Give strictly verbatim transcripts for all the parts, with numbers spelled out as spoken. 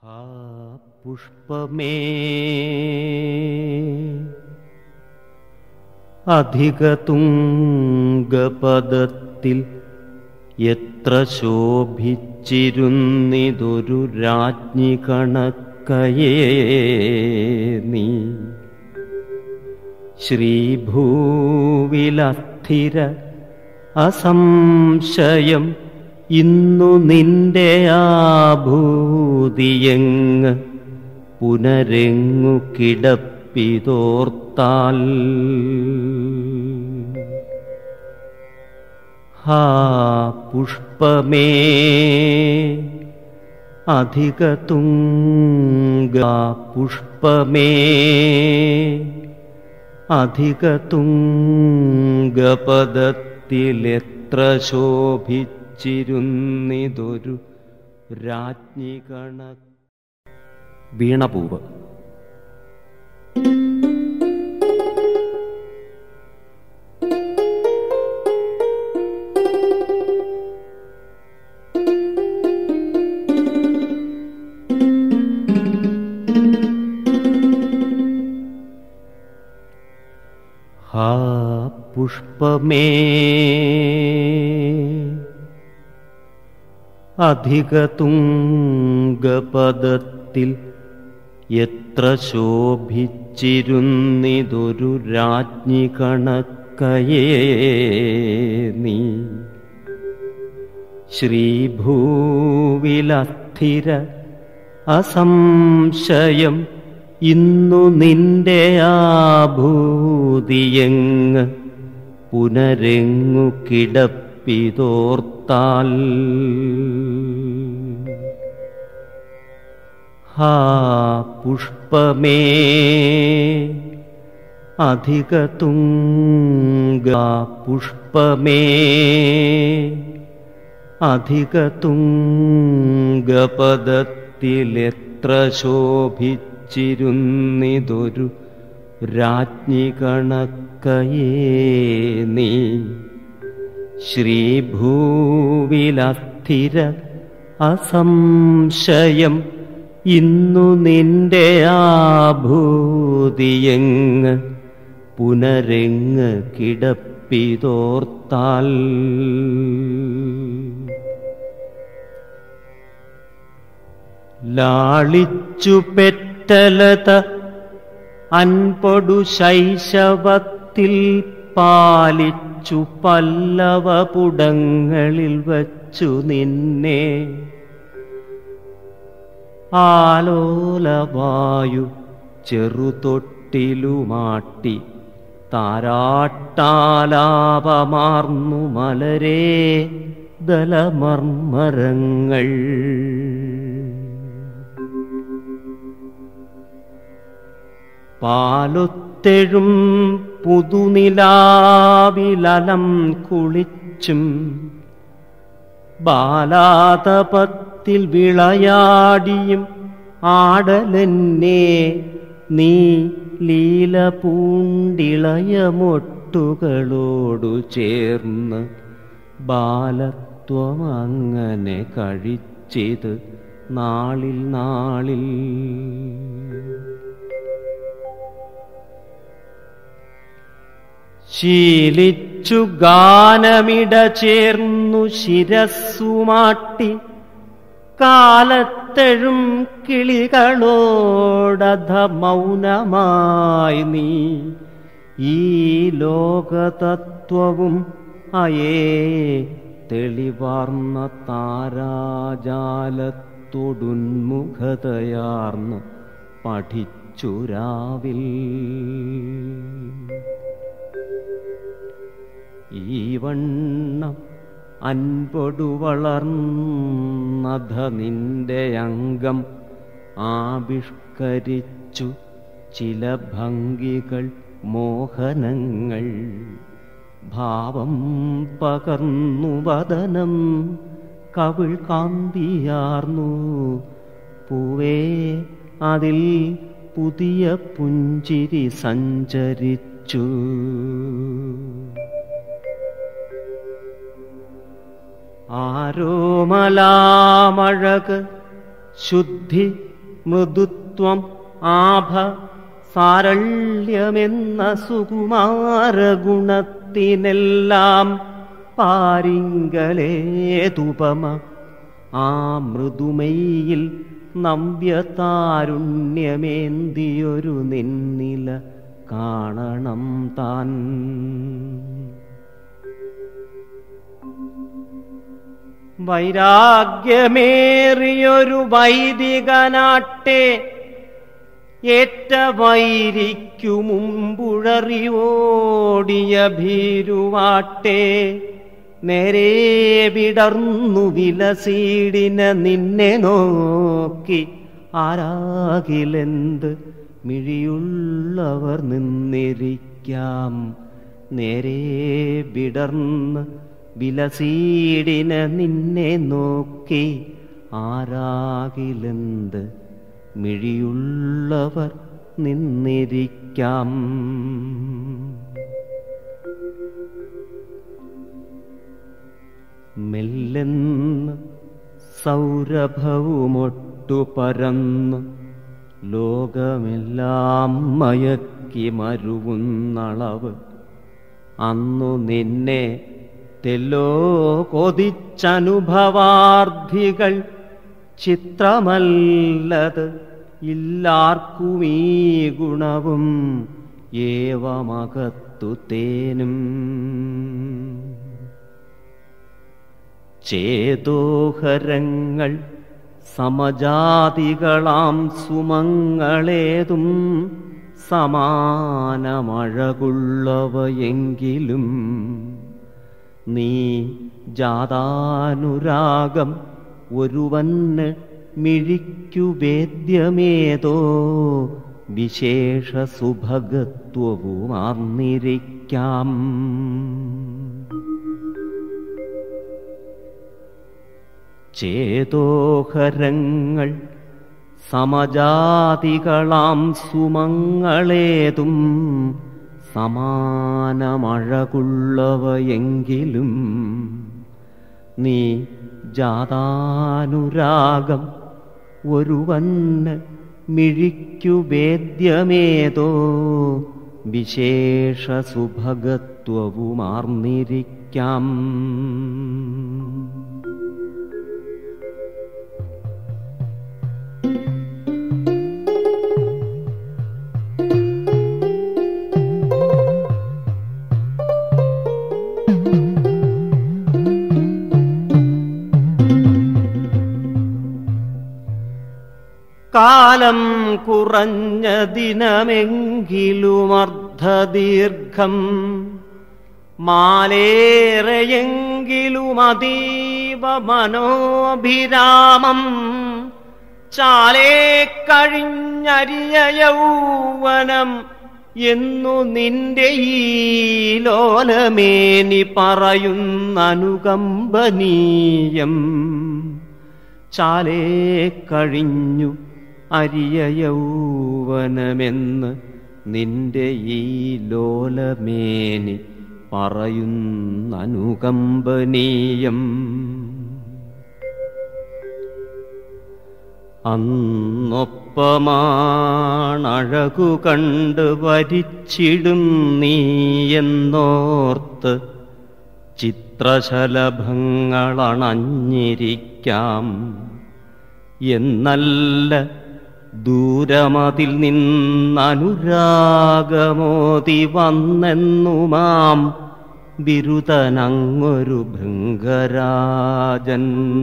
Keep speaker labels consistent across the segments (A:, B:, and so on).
A: ആ പുഷ്പമേ അധിക തുംഗപദത്തിൽ എത്ര ശോഭിച്ചിരുന്നിതൊരു രാജ്ഞി കണക്കയേ നീ. ശ്രീഭൂവിലസ്ഥിര അസംശയം ഇന്നു നിന്റെ ആഭൂതിയെങ്ങ് പുനരെങ്ങു കിടപ്പിതോർത്താൽ. ഹാ പുഷ്പമേ അധിക തുംഗ പുഷ്പമേ അധിക തുംഗപദത്തിലെത്ര ശോഭിച്ചിരുന്നിതൊരു രാജ്ഞി കണക്ക്. വീണപൂവ്. ഹാ പുഷ്പമേ അധിക തുംഗപദത്തിൽ എത്ര ശോഭിച്ചിരുന്നിതൊരു രാജ്ഞി കണക്കയേ നീ. ശ്രീഭൂവിലസ്ഥിര അസംശയം ഇന്നു നിന്റെ ആഭൂതിയെങ്ങ് പുനരെങ്ങു കിടപ്പിതോർത്താൽ. ഹാ പുഷ്പമേ അധിക തുംഗ പുഷ്പമേ അധിക തുംഗപദത്തിലെത്ര ശോഭിച്ചിരുന്നിതൊരു രാജ്ഞി കണക്കയേ നീ. ശ്രീഭൂവിലസ്ഥിര അസംശയം ഇന്നു നിന്റെ ആഭൂതിയെങ്ങ് പുനരെങ്ങ് കിടപ്പിതോർത്താൽ. ലാളിച്ചു പെറ്റലത അൻപൊടു ശൈശവത്തിൽ പാലിച്ചു പല്ലവപുടങ്ങളിൽ വച്ചു നിന്നെ ആലോലവായു ചെറുതൊട്ടിലുമാട്ടി താരാട്ടാലാപമാർന്നു മലരേ ദലമർമരങ്ങൾ. പാലൊത്തെഴും പുതുനിലാവിലലം കുളിച്ചും ബാലാതപത്തിൽ വിളയാടിയും ആടലെന്നെ നീ ലീല പൂണ്ടിളയമൊട്ടുകളോടു ചേർന്ന് ബാലത്വമങ്ങനെ കഴിച്ചിത് നാളിൽ നാളിൽ. ശീലിച്ചു ഗാനമിട ചേർന്നു ശിരസ്സുമാട്ടി കാലത്തെഴും കിളികളോടധ മൗനമായി നീ ഈ ലോകതത്വവും അയേ തെളിവാർന്ന താരാജാലത്തോടുന്മുഖതയാർന്ന് പഠിച്ചുരാവിൽ. ഈ വണ്ണം അൻപൊടു വളർന്നധ നിന്റെ അംഗം ആവിഷ്കരിച്ചു ചില ഭംഗികൾ മോഹനങ്ങൾ. ഭാവം പകർന്നു വദനം കവിൾ കാന്തിയാർന്നു പൂവേ അതിൽ പുതിയ പുഞ്ചിരി സഞ്ചരിച്ചു. ആരോമലാമഴക് ശുദ്ധി മൃദുത്വം ആഭ സാരള്യമെന്ന സുകുമാരഗുണത്തിനെല്ലാം പാരിങ്കലേതുപമ ആ മൃദുമയിൽ നവ്യതാരുണ്യമേന്തിയൊരു നിന്നില കാണണം താൻ. വൈരാഗ്യമേറിയൊരു വൈദികനാട്ടെ ഏറ്റ വൈരിക്കു മുമ്പുഴറിയോടിയ ഭീരുവാട്ടെ നേരെ വിടർന്നു വിലസീടിന നിന്നെ നോക്കി ആരാകിലെന്ത് മിഴിയുള്ളവർ നിന്നിരിക്കാം. നേരെ വിടർന്ന് വിലസീടിന നിന്നെ നോക്കി ആരാകിലെന്ത് മിഴിയുള്ളവർ നിന്നിരിക്കാം. മെല്ലെന്ന് സൗരഭവുമൊട്ടു പരന്നു ലോകമെല്ലാം മയക്കി മരുവുന്നളവ് അന്നു നിന്നെ തെല്ലോ കൊതിച്ചനുഭവാർദ്ധികൾ ചിത്രമല്ലത് ഇല്ലാർക്കുമീ ഗുണവും ഏവമകത്തു തേനും. ചേതോഹരങ്ങൾ സമജാതികളാം സുമങ്ങളേതും സമാനമഴകുള്ളവയെങ്കിലും നീ ജാതാനുരാഗം ഒരുവന് മിഴിക്കു വേദ്യമേതോ വിശേഷ സുഭഗത്വവുമാർന്നിരിക്കാം. ചേതോഹരങ്ങൾ സമജാതികളാം സുമങ്ങളേതും സമാനമഴകുള്ളവയെങ്കിലും നീ ജാതാനുരാഗം ഒരുവന് മിഴിക്കു വേദ്യമേതോ വിശേഷ സുഭഗത്വവുമാർന്നിരിക്കാം. കാലം കുറഞ്ഞ ദിനമെങ്കിലും അർദ്ധദീർഘം മാലേറെയെങ്കിലും അതീവ മനോഭിരാമം ചാലേ കഴിഞ്ഞരിയ യൗവനം എന്നു നിന്റെ ഈ ലോലമേനി പറയുന്ന അനുകമ്പനീയം. ചാലേ കഴിഞ്ഞു അരിയ യൗവനമെന്ന് നിന്റെ ഈ ലോലമേനി പറയുന്ന അനുകമ്പനീയം. അന്നൊപ്പമാണഴകു കണ്ട് വരിച്ചിടും നീ എന്നോർത്ത് ചിത്രശലഭങ്ങളണഞ്ഞിരിക്കാം. എന്നല്ല ദൂരമതിൽ നിന്നനുരാഗമോതി വന്നെന്നുമാം ബിരുദനങ്ങൊരു ഭൃംഗരാജൻ.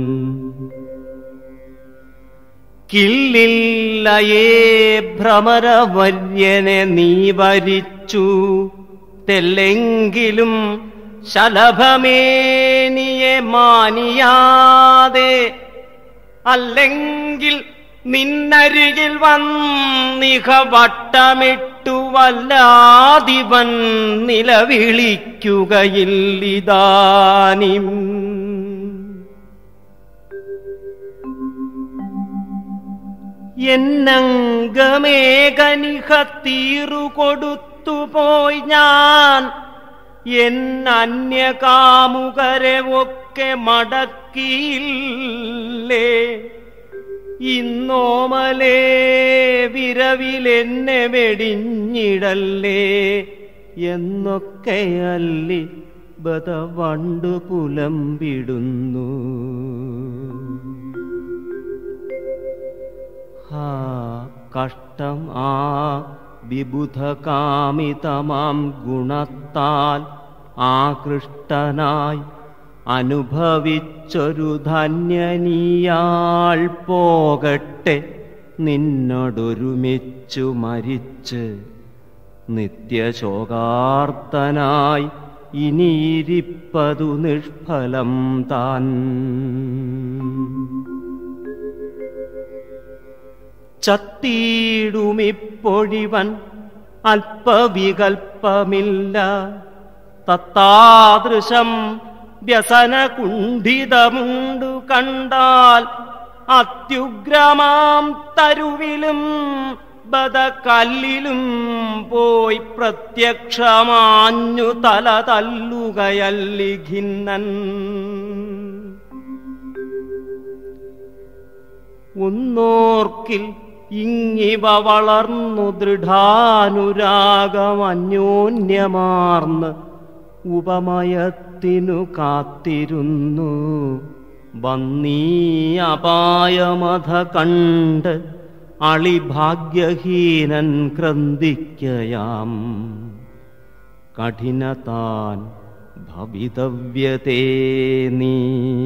A: കില്ലില്ലയേ ഭ്രമരവര്യനെ നീ വരിച്ചു തെല്ലെങ്കിലും ശലഭമേനിയെ മാനിയാതെ. അല്ലെങ്കിൽ നിന്നരികിൽ വന്നിഹ വട്ടമിട്ടു വല്ലാതിവൻ നിലവിളിക്കുകയില്ലിതാനും. എന്നംഗമേകനിഹ തീറുകൊടുത്തുപോയി ഞാൻ എന്നന്യകാമുകരെ ഒക്കെ മടക്കിയില്ലേ. ഇന്നോമലേ വിരവിലെന്നെ വെടിഞ്ഞിടല്ലേ എന്നൊക്കെയല്ലി ബത വണ്ടു പുലമ്പിടുന്നു. ഹാ കഷ്ടം ആ വിബുധകാമിതമാം ഗുണത്താൽ ആകൃഷ്ടനായി അനുഭവിച്ചൊരു ധന്യനീയാൾ പോകട്ടെ നിന്നോടൊരുമിച്ചു മരിച്ച് നിത്യശോകാർത്തനായി ഇനിയിരിപ്പതു നിഷ്ഫലം താൻ. ചത്തീടുമിപ്പൊഴിവൻ അല്പവികൽപ്പമില്ല തത്താദൃശം വ്യസനകുണ്ഠിതമുണ്ടു കണ്ടാൽ അത്യുഗ്രമാം തരുവിലും ബദകല്ലിലും പോയി പ്രത്യക്ഷമാഞ്ഞു തല തല്ലുകയല്ലി ഖിന്നൻ. ഒന്നോർക്കിൽ ഇങ്ങിവ വളർന്നു ദൃഢാനുരാഗം അന്യോന്യമാർന്ന് ഉപമയത്തിനു കാത്തിരുന്നു. വന്നീ അപായമത കണ്ട് അളിഭാഗ്യഹീനൻ ക്രന്ദിക്കയാം. കഠിനതാൻ ഭവിതവ്യതേ നീ.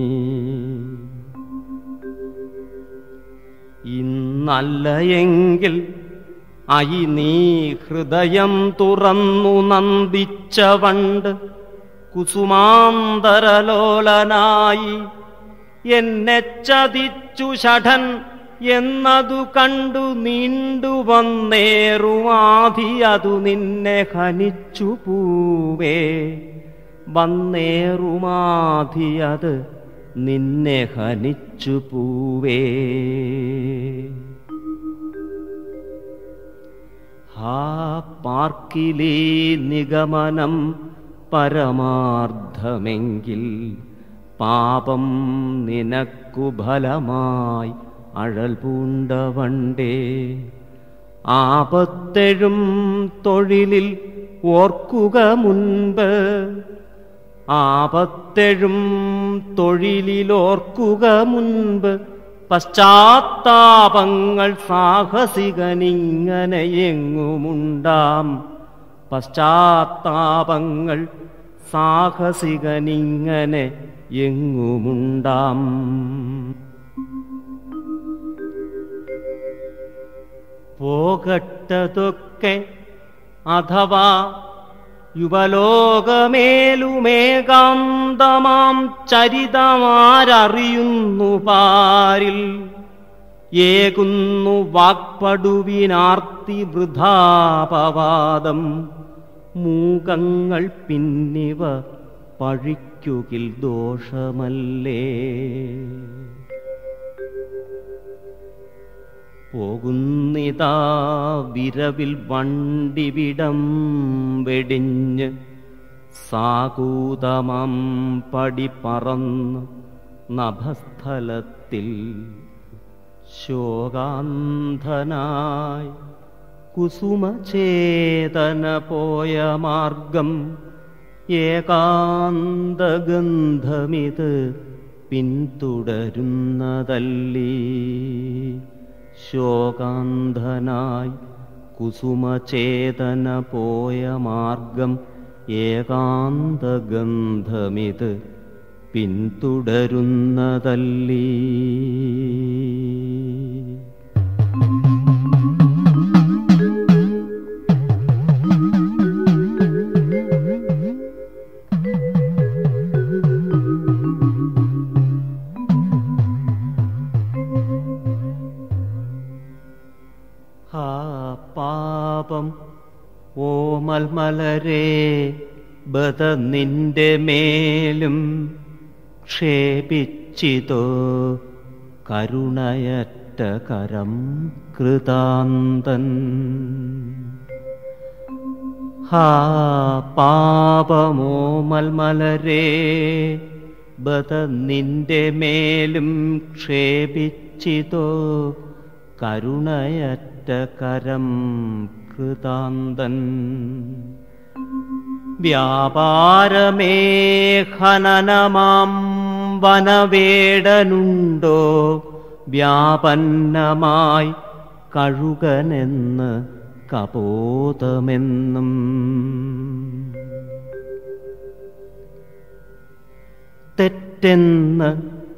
A: ഇന്നല്ലയെങ്കിൽ അയി നീ ഹൃദയം തുറന്നു നന്ദിച്ച വണ്ട് കുസുമാന്തരലോലനായി എന്നെ ചതിച്ചു ഷഠൻ എന്നതു കണ്ടു നീണ്ടു വന്നേറുമാധി അതു നിന്നെ ഹനിച്ചു പൂവേ. വന്നേറുമാധി അത് നിന്നെ ഹനിച്ചു പൂവേ. ഹാ പാർക്കിലേ നിഗമനം പരമാർത്ഥമെങ്കിൽ പാപം നിനക്കു ഫലമായി അഴൽ പൂണ്ടവണ്ടേ. ആപത്തെഴും തൊഴിലിൽ ഓർക്കുക മുൻപ് ആപത്തെഴും തൊഴിലിലോർക്കുക മുൻപ് പശ്ചാത്താപങ്ങൾ സാഹസികനിങ്ങനെ എങ്ങുമുണ്ടാം. പശ്ചാത്താപങ്ങൾ സാഹസികനിങ്ങനെ എങ്ങുമുണ്ടാം. പോകട്ടതൊക്കെ അഥവാ യുവലോകമേലുമേകാന്തമാം ചരിതമാരറിയുന്നു പാരിൽ. ഏകുന്നു വാക്പടുവിനാർത്തി വൃഥാപവാദം. മൂകങ്ങൾ പിന്നിവ പഴിക്കുകിൽ ദോഷമല്ലേ. പോകുന്നിതാ വിരവിൽ വണ്ടിവിടം വെടിഞ്ഞ് സാകൂതമം പടി പറന്ന് നഭസ്ഥലത്തിൽ ശോകാന്ധനായി കുസുമചേതന പോയ മാർഗം ഏകാന്തഗന്ധമിത് പിന്തുടരുന്നതല്ലീ. ശോകാന്ധനായി കുസുമചേതന പോയ മാർഗം ഏകാന്തഗന്ധമിത് പിന്തുടരുന്നതല്ലീ. പാപം ഓമൽമലരേ ബത നിന്റെ മേലും ക്ഷേപിച്ചിതോ കരുണയറ്റ കരം കൃതാന്തൻ. ഹാ പാപമോമൽമലരേ ബത നിന്റെ മേലും ക്ഷേപിച്ച രക്ഷിതോ കരുണയറ്റ കരം കൃതാന്തൻ. വ്യാപാരമേ ഹനനമാം വനവേടനുണ്ടോ വ്യാപന്നമായി കഴുകനെന്ന് കപോതമെന്നും. തെറ്റെന്ന്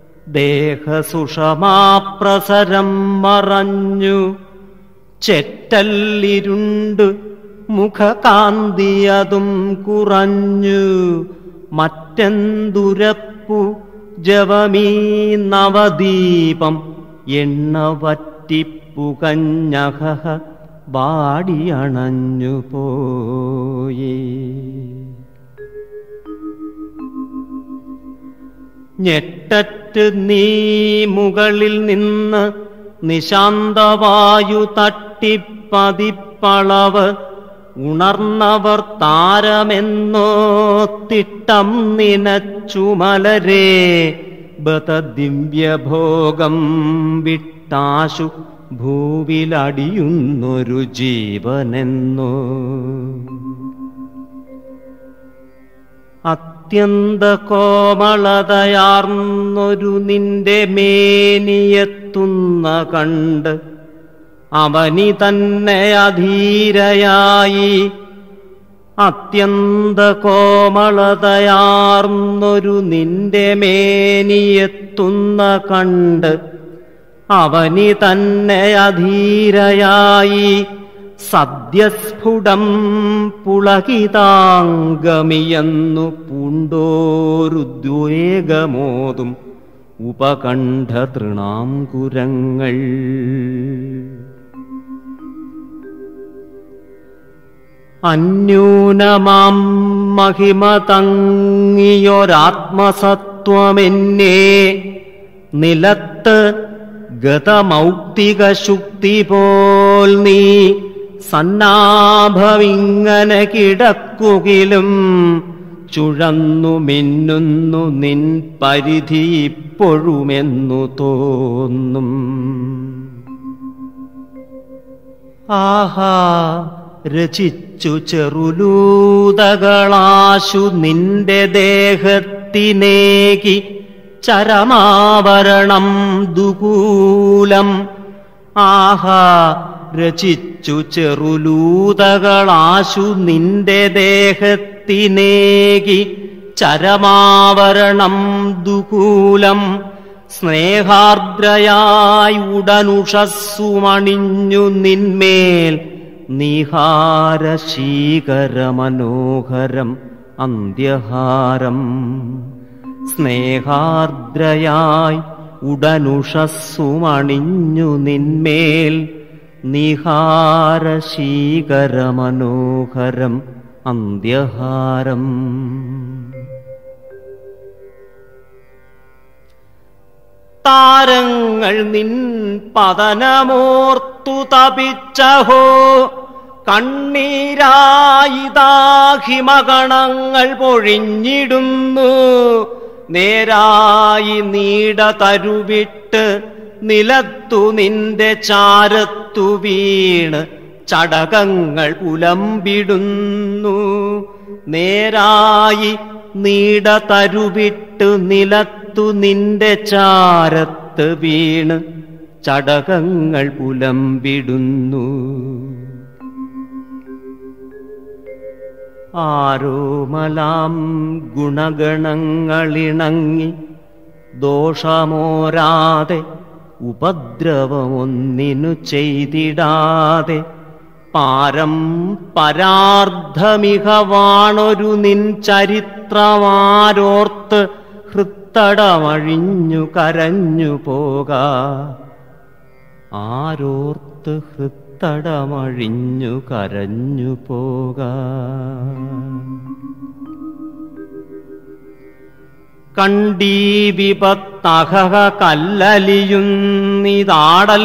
A: ദേഹസുഷമാപ്രസരം മറഞ്ഞു ചെറ്റല്ലിരുണ്ട് മുഖകാന്തിയതും കുറഞ്ഞു. മറ്റെന്തുരപ്പു ജവമീ നവദീപം എണ്ണ വറ്റിപ്പുകഞ്ഞഹ വാടിയണഞ്ഞു പോയി. ഞെട്ടറ്റ് നീ മുകളിൽ നിന്ന് നിശാന്തവായു തട്ടിപ്പതിപ്പളവ് ഉണർന്നവർ താരമെന്നോ തിട്ടം നിനച്ചുമലരേ ബതദിവ്യഭോഗം വിട്ടാശു ഭൂവിലടിയുന്നൊരു ജീവനെന്നോ. അത്യന്ത കോമളതയാർന്നൊരു നിന്റെ മേനിയെത്തുന്ന കണ്ട് അവനി തന്നെ അധീരയായി. അത്യന്ത കോമളതയാർന്നൊരു നിന്റെ മേനിയെത്തുന്ന കണ്ട് അവനി തന്നെ അധീരയായി. സദ്യസ്ഫുടം പുളകിതാംഗമിയെന്നു പൂണ്ടോരുദ്വേഗമോതും ഉപകണ്ഠ തൃണാംകുരങ്ങൾ. അന്യൂനമാം മഹിമ തങ്ങിയൊരാത്മസത്വമെന്നെ നിലത്ത് ഗതമൗക്തിക ശുക്തി പോൽ നീ സന്നാഭമിങ്ങനെ കിടക്കുകിലും ചുഴന്നു മിന്നുന്നു നിൻ പരിധി ഇപ്പോഴുമെന്നു തോന്നും. ആഹാ രചിച്ചു ചെറുലൂതകളാശു നിന്റെ ദേഹത്തിനേകി ചരമാവരണം ദുകൂലം. ആഹാ രചിച്ചു ചെറുലൂതകളാശു നിന്റെ ദേഹത്തിനേകി ചരമാവരണം ദുകൂലം. സ്നേഹാർദ്രയായി ഉടനുഷസ്സുമണിഞ്ഞു നിന്മേൽ നിഹാരശീകരമനോഹരം അന്ത്യഹാരം. സ്നേഹാർദ്രയായി ഉടനുഷസ്സുമണിഞ്ഞു നിന്മേൽ നിഹാരശീകരമനോഹരം അന്ത്യഹാരം. താരങ്ങൾ നിൻ പതനമോർത്തു തപിച്ചഹോ കണ്ണീരായി ദാഹിമഗണങ്ങൾ പൊഴിഞ്ഞിടുന്നു. നേരായി നീട തരുവിട്ട് നിലത്തു നിന്റെ ചാരത്തു വീണ് ചടകങ്ങൾ പുലമ്പിടുന്നു. നേരായി നീട തരുവിട്ട് നിലത്തു നിന്റെ ചാരത്ത് വീണ് ചടകങ്ങൾ പുലമ്പിടുന്നു. ആരോമലാം ഗുണഗണങ്ങളിണങ്ങി ദോഷമോരാതെ ഉപദ്രവമൊന്നിനു ചെയ്തിടാതെ പാരം പരാർദ്ധമിക വാണൊരു നിൻ ചരിത്രമാരോർത്ത് ഹൃത്തടമഴിഞ്ഞു കരഞ്ഞു പോക. ആരോർത്ത് ഹൃത്തടമഴിഞ്ഞു കരഞ്ഞു പോക. കണ്ടീ വിപത്തഹ കല്ലലിയുന്നിതാടൽ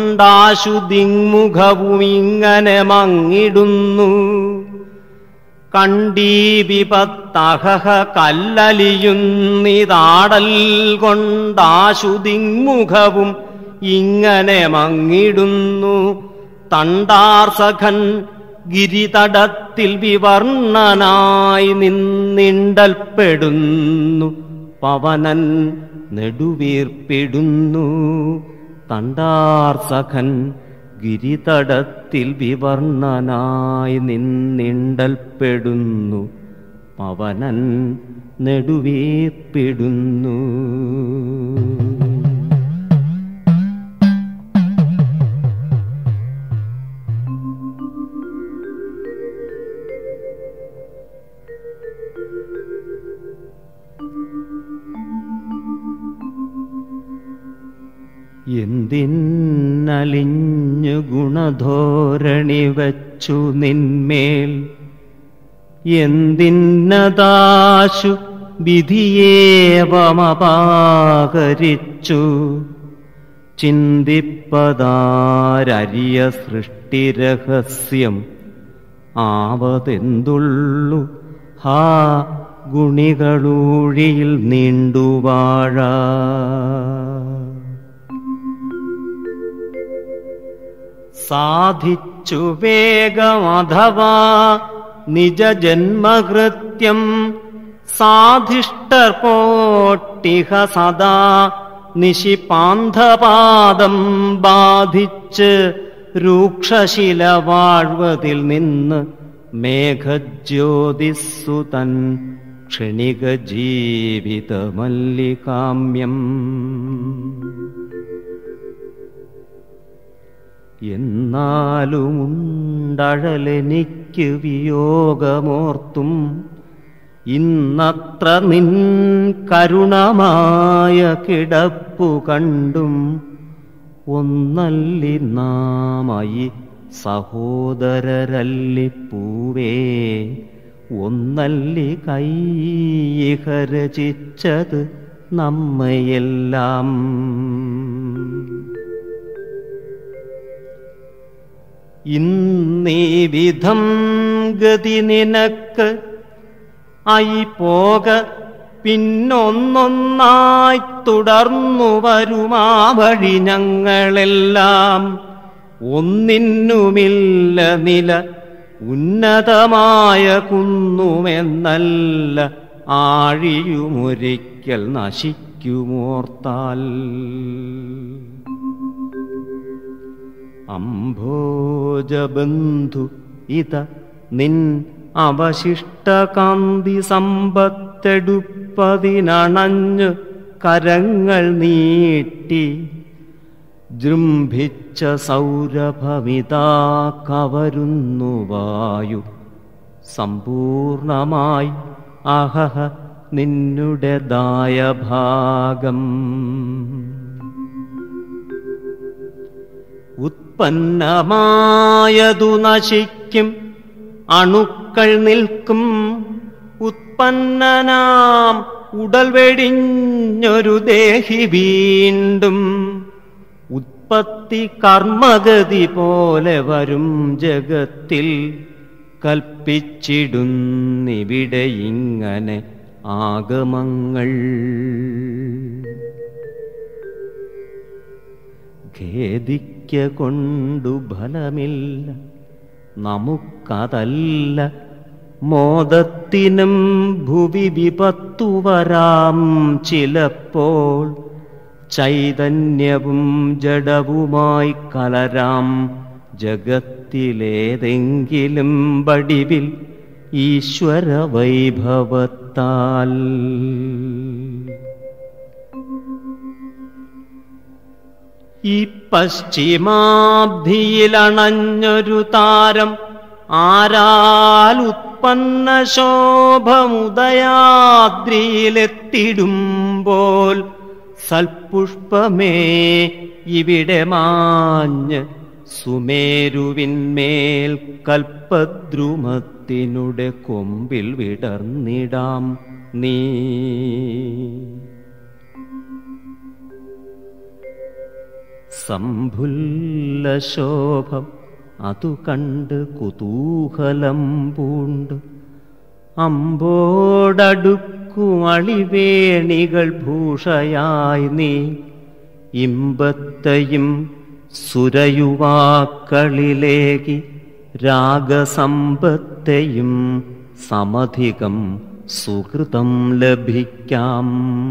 A: കൊണ്ടാശു ദിങ്മുഖവും ഇങ്ങനെ മങ്ങിടുന്നു. കണ്ടീവിപത്തഹ കല്ലലിയുന്നിതാടൽ കൊണ്ടാശുതിങ്മുഖവും ഇങ്ങനെ മങ്ങിടുന്നു. തണ്ടാർസഖൻ ഗിരിതടത്തിൽ വിവർണനായി നിന്നിണ്ടൽപ്പെടുന്നു. പവനൻ നെടുവീർപ്പിടുന്നു. തണ്ടാർസഖൻ ഗിരിതടത്തിൽ വിവർണനായി നിന്നിണ്ടൽപ്പെടുന്നു. പവനൻ നെടുവീർപ്പിടുന്നു. എന്തിന്നലിഞ്ഞു ഗുണധോരണി വച്ചു നിന്മേൽ, എന്തിന്നതാശു വിധിയേവമപാകരിച്ചു. ചിന്തിപ്പതാരരിയ സൃഷ്ടിരഹസ്യം ആവതെന്തുള്ളു ഹാ ഗുണികളൂഴിയിൽ നീണ്ടുവാഴ. സാധിച്ചു വേഗമഥവാ നിജജന്മകൃത്യം സാധിഷ്ടർ പോട്ടിഹ സദാ നിശിപാന്ധപാദം ബാധിച്ച് രൂക്ഷശില വാഴ്വതിൽ നിന്ന് മേഘജ്യോതിസ്സുതൻ ക്ഷണിക ജീവിതമല്ലികാമ്യം. എന്നാലുമുണ്ടഴലെനിക്ക് വിയോഗമോർത്തും ഇന്നത്ര നിൻ കരുണമായ കിടപ്പു കണ്ടും. ഒന്നല്ലി നാമയി സഹോദരരല്ലിപ്പൂവേ, ഒന്നല്ലി കൈയിഹ രചിച്ചത് നമ്മയെല്ലാം. ഇന്നീ വിധം ഗതി നിനക്ക് ആയി പോക പിന്നൊന്നൊന്നായി തുടർന്നു വരുമാ വഴി ഞങ്ങളെല്ലാം. ഒന്നിനുമില്ല നില ഉന്നതമായ കുന്നുമെന്നല്ല ആഴിയുമൊരിക്കൽ നശിക്കുമോർത്താൽ. അംഭോജബന്ധു ഇത നിൻ അവശിഷ്ടകാന്തി സമ്പത്തെടുപ്പതിനണഞ്ഞ് കരങ്ങൾ നീട്ടി. ജൃംഭിച്ച സൗരഭമിതാ കവരുന്നു വായു സമ്പൂർണമായി അഹഹ നിന്നുടേതായ ഭാഗം. ഉത്പന്നമായതു നശിക്കും, അണുക്കൾ നിൽക്കും. ഉത്പന്നനാം ഉടൽ വെടിഞ്ഞൊരു ദേഹി വീണ്ടും. ഉത്പത്തി കർമ്മഗതി പോലെ വരും ജഗത്തിൽ കൽപ്പിച്ചിടുന്നിവിടെ ഇങ്ങനെ ആഗമങ്ങൾ. ഖേദിക്ക കൊണ്ടു ഫലമില്ല, നമുക്കതല്ല. മോദത്തിനും ഭുവി വിപത്തു വരാം ചിലപ്പോൾ. ചൈതന്യവും ജഡവുമായി കലരാം ജഗത്തിലേതെങ്കിലും വടിവിൽ ഈശ്വര വൈഭവത്താൽ. ഈ പശ്ചിമാബ്ധിയിലണഞ്ഞൊരു താരം ആരാൽ ഉത്പന്ന ശോഭമുദയാദ്രിയിലെത്തിടുമ്പോൾ സൽപുഷ്പമേ ഇവിടെ മാഞ്ഞ് സുമേരുവിന്മേൽ കൽപ്പദ്രുമത്തിനുടെ കൊമ്പിൽ വിടർന്നിടാം നീ. സംഭുല്ലശോഭം അതു കണ്ട് കുതൂഹലം പൂണ്ട് അമ്പോടടുക്കും അളിവേണികൾ ഭൂഷയായി നീ ഇമ്പത്തെയും സുരയുവാക്കളിലേകി രാഗസമ്പത്തെയും സമധികം സുഹൃതം ലഭിക്കാം.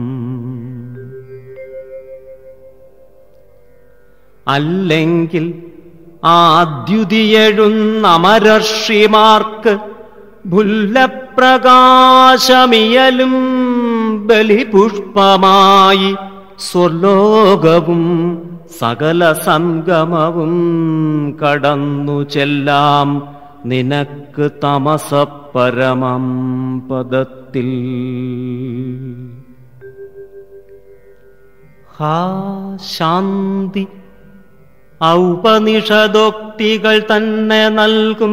A: അല്ലെങ്കിൽ ആദ്യുതിയെഴുന്നമരർഷിമാർക്ക് ഭുല്ലപ്രകാശമിയലും ബലിപുഷ്പമായി സ്വർലോകവും സകല സംഗമവും കടന്നു ചെല്ലാം നിനക്ക് തമസപരമം പദത്തിൽ. ഹാ ശാന്തി ഔപനിഷദോക്തികൾ തന്നെ നൽകും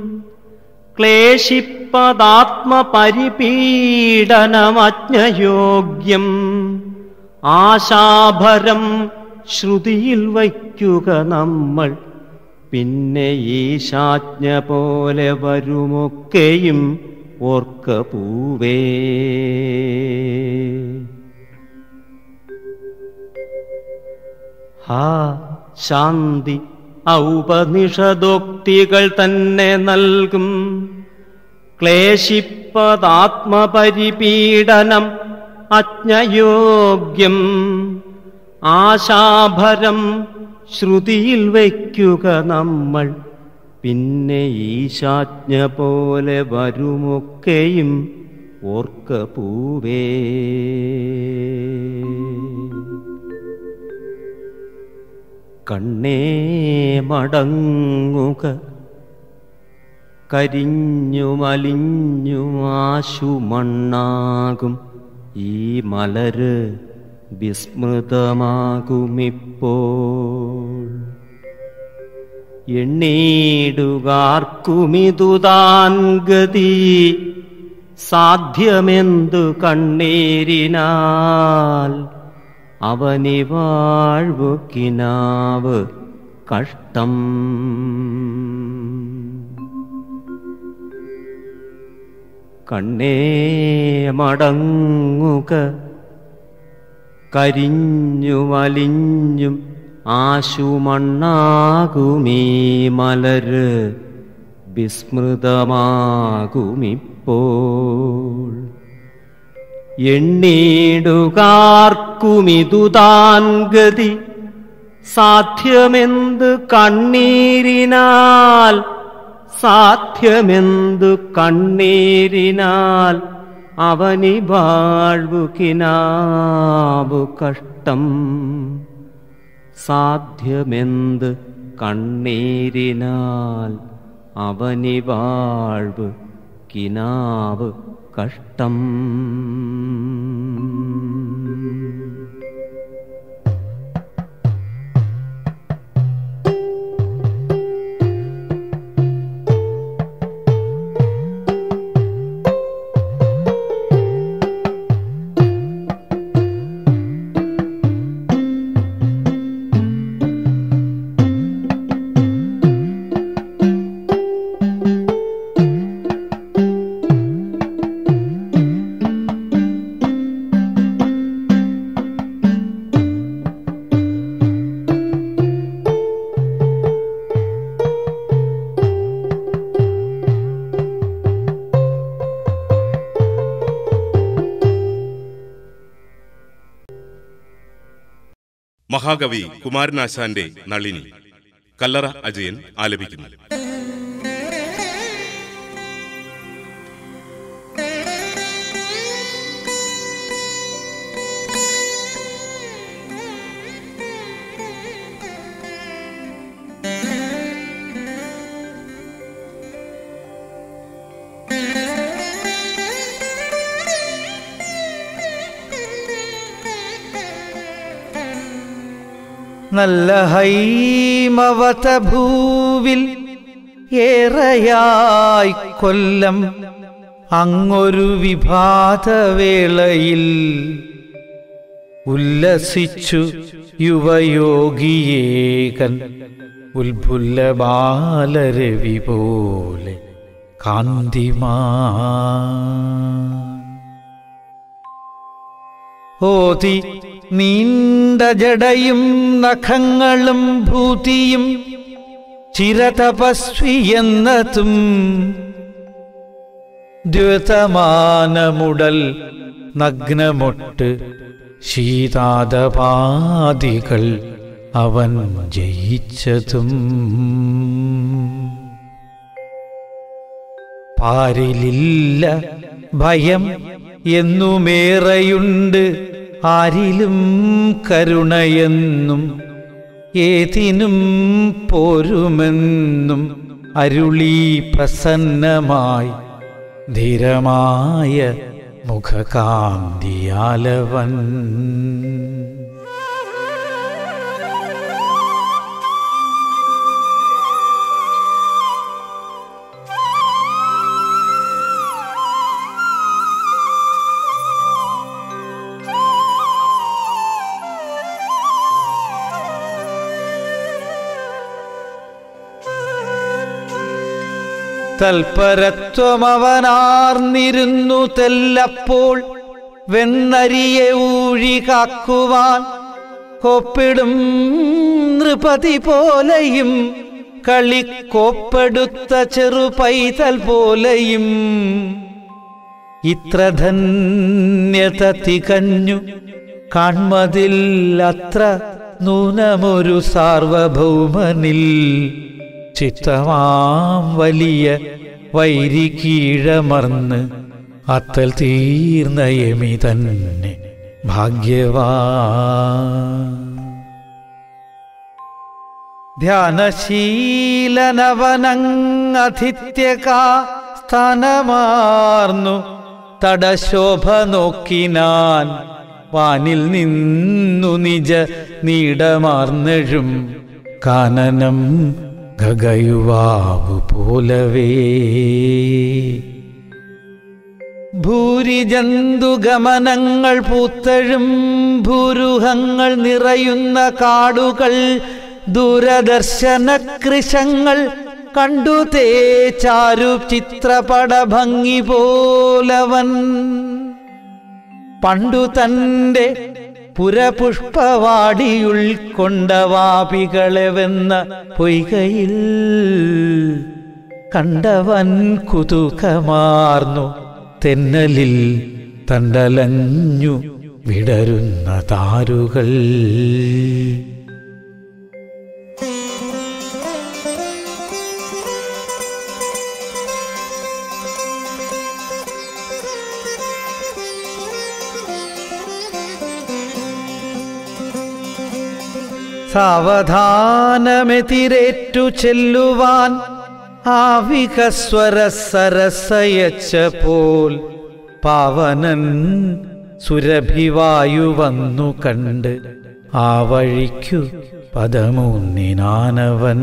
A: ക്ലേശിപ്പദാത്മപരിപീഡനമജ്ഞയോഗ്യം. ആശാഭരം ശ്രുതിയിൽ വയ്ക്കുക നമ്മൾ, പിന്നെ ഈശാജ്ഞ പോലെ വരുമൊക്കെയും ഓർക്ക പൂവേ. ഹാ ശാന്തി ഔപനിഷദോക്തികൾ തന്നെ നൽകും ക്ലേശിപ്പദാത്മപരിപീഡനം അജ്ഞയോഗ്യം. ആശാഭരം ശ്രുതിയിൽ വയ്ക്കുക നമ്മൾ, പിന്നെ ഈശാജ്ഞ പോലെ വരുമൊക്കെയും ഓർക്ക പൂവേ. കണ്ണേ മടങ്ങുക കരിഞ്ഞുമലിഞ്ഞുമാശുമണ്ണാകും ഈ മലര് വിസ്മൃതമാകുമിപ്പോൾ. എണ്ണീടുകാർക്കുമിതുതാൻ ഗതി സാധ്യമെന്തു കണ്ണീരിനാൽ അവനി വാഴ്വു കിനാവ് കഷ്ടം. കണ്ണേ മടങ്ങുക കരിഞ്ഞുമലിഞ്ഞും ആശുമണ്ണാകുമീ മലര് വിസ്മൃതമാകുമിപ്പോൾ. എണ്ണീടുകാർക്കുമിതുതാൻ ഗതി സാധ്യമെന്ത് കണ്ണീരിനാൽ സാധ്യമെന്തു കണ്ണീരിനാൽ അവനി വാഴ്വു കിനാവു കഷ്ടം. സാധ്യമെന്ത് കണ്ണീരിനാൽ അവനി വാഴ്വു കിനാവ് കഷ്ടം.
B: മഹാകവി കുമാരനാശാന്റെ നളിനി കല്ലറ അജയൻ ആലപിക്കുന്നു.
C: നല്ല ഹൈമവത ഭൂവിൽ ഏറെയായി കൊല്ലം അങ്ങൊരു വിഭാതവേളയിൽ ഉല്ലസിച്ചു യുവയോഗിയേകൻ ഉത്ഫുല്ല ബാലരവി പോലെ കാന്തിമാ ഓതി നീണ്ട ജടയും നഖങ്ങളും ഭൂതിയും ചിരതപസ്വി എന്നതും ദ്യോതമാനമുടൽ നഗ്നമൊട്ട് ശീതാദപാദികൾ അവൻ ജയിച്ചതും പാരിലില്ല ഭയം എന്നുമേറെയുണ്ട് ആരിലും കരുണയെന്നും ഏതിനും പോരുമെന്നും അരുളി പ്രസന്നമായി ധീരമായ മുഖകാന്തിയാലവൻ തൽപരത്വമവനാർന്നിരുന്നു തെല്ലപ്പോൾ വെണ്ണരിയെ ഊഴി കാക്കുവാൻ കോപ്പിടും നൃപതി പോലെയും കളിക്കോപ്പെടുത്ത ചെറുപൈതൽ പോലെയും ഇത്ര ധന്യത തികഞ്ഞു കാൺമതിൽ അത്ര നൂനമൊരു സാർവഭൗമനിൽ ചിത്തമാം വലിയ വൈരി കീഴമർന്ന് അത്തൽ തീർന്ന യമി തന്നെ ഭാഗ്യവാ ധ്യാനശീലനവനങ്ങധിത്യകാ സ്ഥാനമാർന്നു തടശോഭ നോക്കിനാൻ വാനിൽ നിന്നു നിജ നീടമാർന്നെഴും കാനനം ഗഗയുവാവു പോലവേ ഭൂരിജന്തുഗമനങ്ങൾ പൂത്തഴും ഭൂരുഹങ്ങൾ നിറയുന്ന കാടുകൾ ദൂരദർശന കൃശങ്ങൾ കണ്ടു തേ ചാരു ചിത്രപട ഭംഗി പോലവൻ പണ്ടു തൻ്റെ പുരപുഷ്പവാടിയുൾക്കൊണ്ട വാപികളെ വെന്ന പൊയ്കയിൽ കണ്ടവൻ കുതുകമാർന്നു തെന്നലിൽ തണ്ടലഞ്ഞു വിടരുന്ന താരുകൾ സാവധാനമെതിരേറ്റു ചെല്ലുവാൻ ആവികസ്വര സരസയച്ച പോൽ പാവനൻ സുരഭിവായു വന്നു കണ്ട് ആ വഴിക്കു പദമൂന്നിനാനവൻ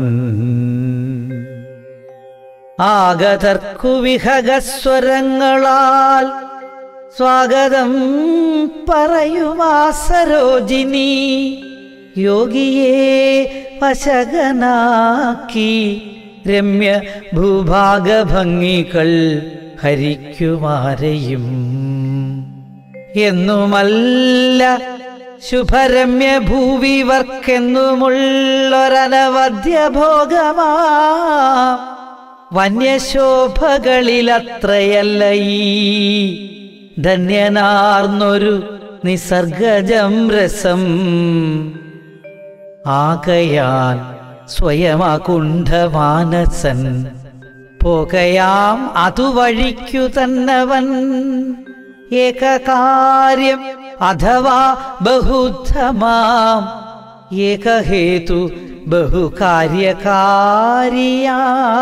C: ആഗതർക്കു വിഹഗസ്വരങ്ങളാൽ സ്വാഗതം പറയുമാ സരോജിനി യോഗിയെ വശകനാക്കി രമ്യ ഭൂഭാഗഭംഗികൾ ഹരിക്കുമാരെയും എന്നുമല്ല ശുഭരമ്യ ഭൂവിവർക്കെന്നുമുള്ളൊരനവധ്യ ഭോഗമാ വന്യശോഭകളിലത്രയല്ല ഈ ധന്യനാർന്നൊരു നിസർഗജം രസം ആകയാൽ സ്വയമാകുണ്ഠമാനസൻ പോകയാം അതുവഴിക്കു തന്നവൻ ഏകകാര്യം അഥവാ ബഹുധമാം ഏകഹേതു ബഹുകാര്യകാരിയാ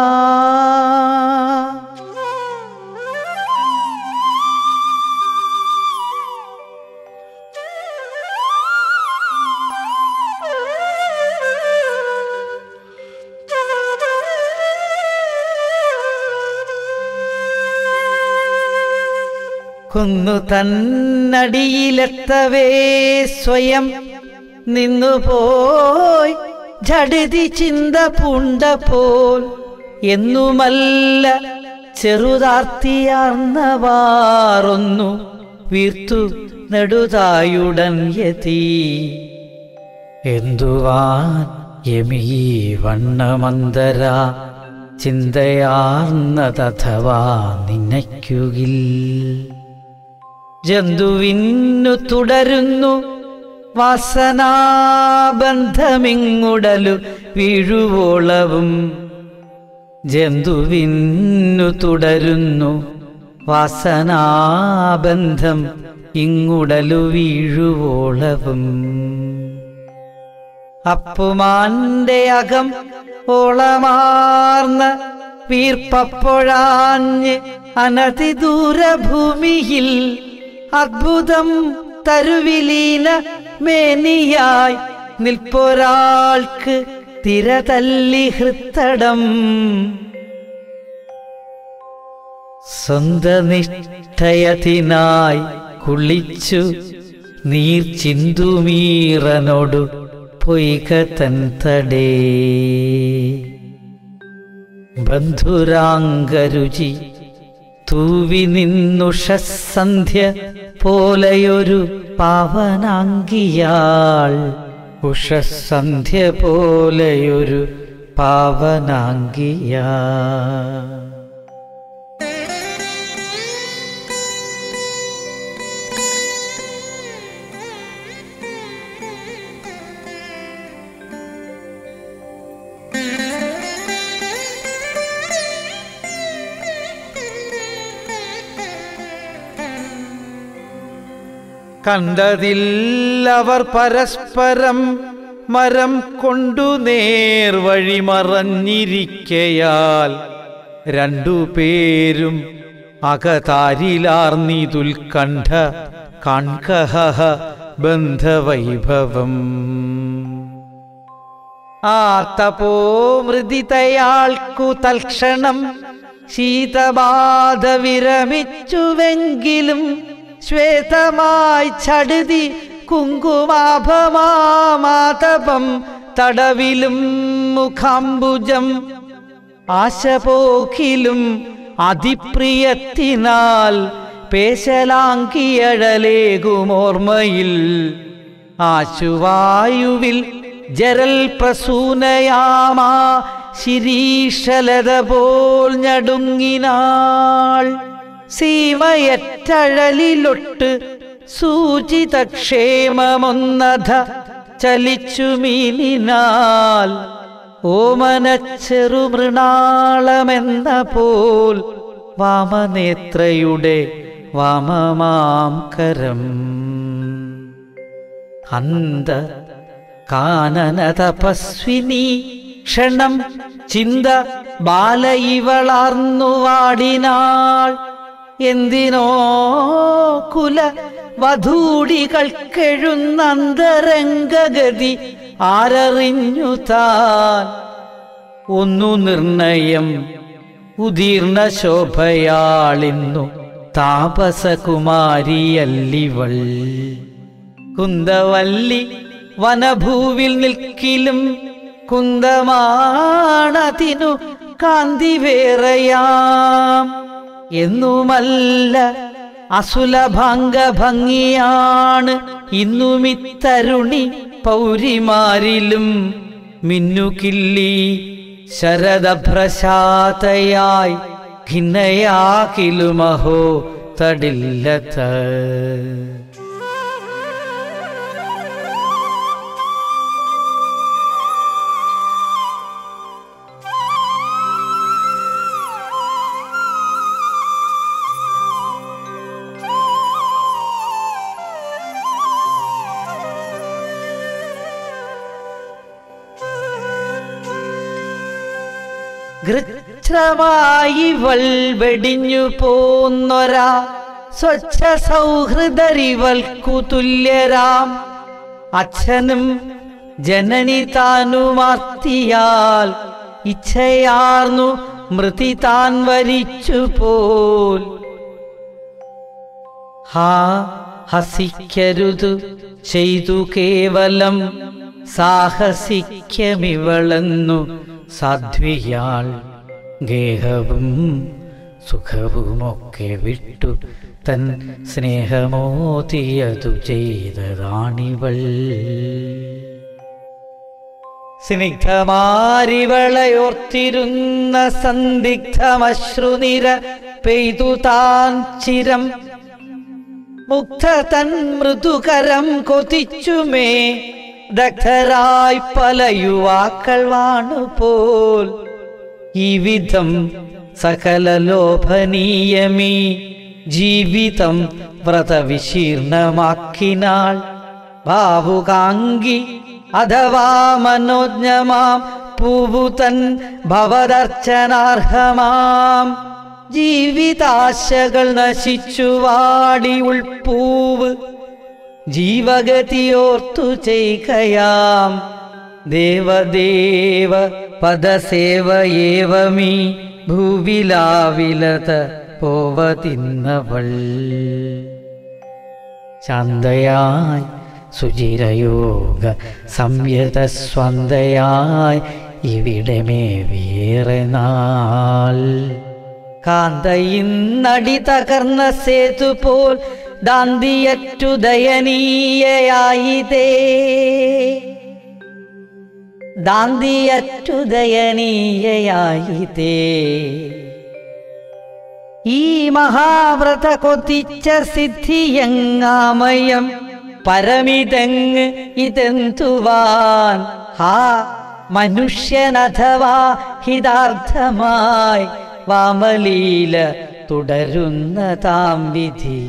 C: കുന്നു തന്നടിയിലെത്തവേ സ്വയം നിന്നുപോയി ജഡിതി ചിന്ത പൂണ്ട പോൽ എന്നുമല്ല ചെറുതാർത്തിയാർന്നവാറൊന്നു വീർത്തു നെടുതായുടൻ യതി. എന്തുവാൻ യമീ വണ്ണമന്തര ചിന്തയാർന്നതഥവാ നിനയ്ക്കുകിൽ. ജന്തുവിന്നു തുടരുന്നു വാസനാബന്ധമിങ്ങുടലു വീഴുവോളവും. ജന്തുവിന്നു തുടരുന്നു വാസനാബന്ധം ഇങ്ങുടലു വീഴുവോളവും. അപ്പുമാന്റെ അകം ഓളമാർന്ന വീർപ്പപ്പൊഴാഞ്ഞ് അനതിദൂരഭൂമിയിൽ അദ്ഭുതം തരുവിലീന മേനിയായി നിൽപ്പൊരാൾക്ക് തിരതല്ലി ഹൃത്തടം. സ്വന്തനിഷ്ഠയതിനായി കുളിച്ചു നീർ ചിന്തുമീറനോടു പൊയ്ക തൻ തടേ. ബന്ധുരാംഗരുചി തൂവി നിന്നുഷസന്ധ്യ പോലെയൊരു പാവനാംഗിയാൾ. ഉഷസന്ധ്യ പോലെയൊരു പാവനാംഗിയാൾ. കണ്ടതില്ലവർ പരസ്പരം മരം കൊണ്ടു നേർവഴി മറഞ്ഞിരിക്കയാൽ രണ്ടുപേരും അകതാരിലാർന്നിതുൽക്കണ്ഠ കാൺകഹ ബന്ധവൈഭവം. ആർത്തപോ മൃദിതയാൾക്കു തൽക്ഷണം ശീതബാധ വിരമിച്ചുവെങ്കിലും ശ്വേതമായി ചടുതി കുങ്കുമാഭമാതപം തടവിലും മുഖാംബുജം ആശപോക്കിലും അതിപ്രിയത്തിനാൽ പേശലാങ്കിയഴലേകുമോർമ്മയിൽ ആശുവായുവിൽ ജരൽ പ്രസൂനയാമാ ശിരീഷലത പോൽ ഞടുങ്ങിനാൾ. സീമയറ്റഴലിലൊട്ട് സൂചിതക്ഷേമമൊന്നധ ചലിച്ചു മീനിനാൽ ഓമനച്ചെറുമൃണാളമെന്ന പോൽ വാമനേത്രയുടെ വാമമാം കരം. അന്ത കാനന തപസ്വിനി ക്ഷണം ചിന്ത ബാല ഇവളാർന്നു വാടിനാൾ. എന്തിനോ കുല വധൂടികൾക്കെഴുന്നന്തരംഗഗതി ആരറിഞ്ഞു താൻ. ഒന്നു നിർണയം ഉദീർണ ശോഭയാളിന്നു താപസകുമാരിയല്ലിവൾ. കുന്തവല്ലി വനഭൂവിൽ നിൽക്കിലും കുന്തമാണതിനു കാന്തി വേറെയാം. എന്നുമല്ല അസുലഭാംഗ ഭംഗിയാണ് ഇന്നുമിത്തരുണി പൗരിമാരിലും. മിന്നുകില്ലി ശരദഭ്രശാതയായി ഖിന്നയാകിലുമഹോ തടില്ലത. ഗൃച്ഛമായിവൾ വെടിഞ്ഞു പോന്നൊരാ സ്വച്ഛ സൗഹൃദരിവൾക്കു തുല്യരാം. അച്ഛനും ജനനി താനുമാർത്തിയാൽ ഇച്ഛയാർന്നു മൃതി താൻ വരിച്ചു പോൽ. ഹാ ഹസിക്കരുതു ചെയ്തു കേവലം സാഹസിക്യമിവളെന്നു സാധ്വിയാൾ. ഗേഹവും സുഖവുമൊക്കെ വിട്ടു തൻ സ്നേഹമോതിയതു ചെയ്തതാണിവൾ. സ്നിഗ്ധമാരിവളയോർത്തിരുന്ന സന്ദിഗ്ധമശ്രുനിര പെയ്തു താൻ ചിരം. മുഗ്ധ തൻ മൃദുകരം കൊതിച്ചുമേ ദഗ്ധരായി പല യുവാക്കൾ വാണുപോൽ. ഈ വിധം സകല ലോഭനീയമീ ജീവിതം വ്രതവിശീർണമാക്കിനാൾ. ഭാവുകാംഗി അഥവാ മനോജ്ഞമാം പൂവുതൻ ഭവദർച്ചനാർഹമാം ജീവിതാശകൾ നശിച്ചു വാടി ഉൾപ്പൂവ് ജീവഗതിയോർത്തു ചെയ്കയാം. ദേവദേവ പദസേവയേവമീ ഭൂവിലാവിലത പോവതിന്നവൾ. ശാന്തയായി സുചിരയോഗ സംയതസ്വന്തയായി ഇവിടമേ വേറെ നാൾ. കാന്തയിന്നടി തകർന്ന സേതുപോൽ ദാന്തിയറ്റു ദയനീയയായിതേ. ദാന്തിയറ്റു ദയനീയയായിതേ. ഈ മഹാവ്രത കൊതിച്ച സിദ്ധിയങ്ങാമയം പരമിതങ് ഇതെന്തുവാൻ. ഹാ മനുഷ്യനഥവാ ഹിതാർത്ഥമായി വാമലീല തുടരുന്നതാം വിധി.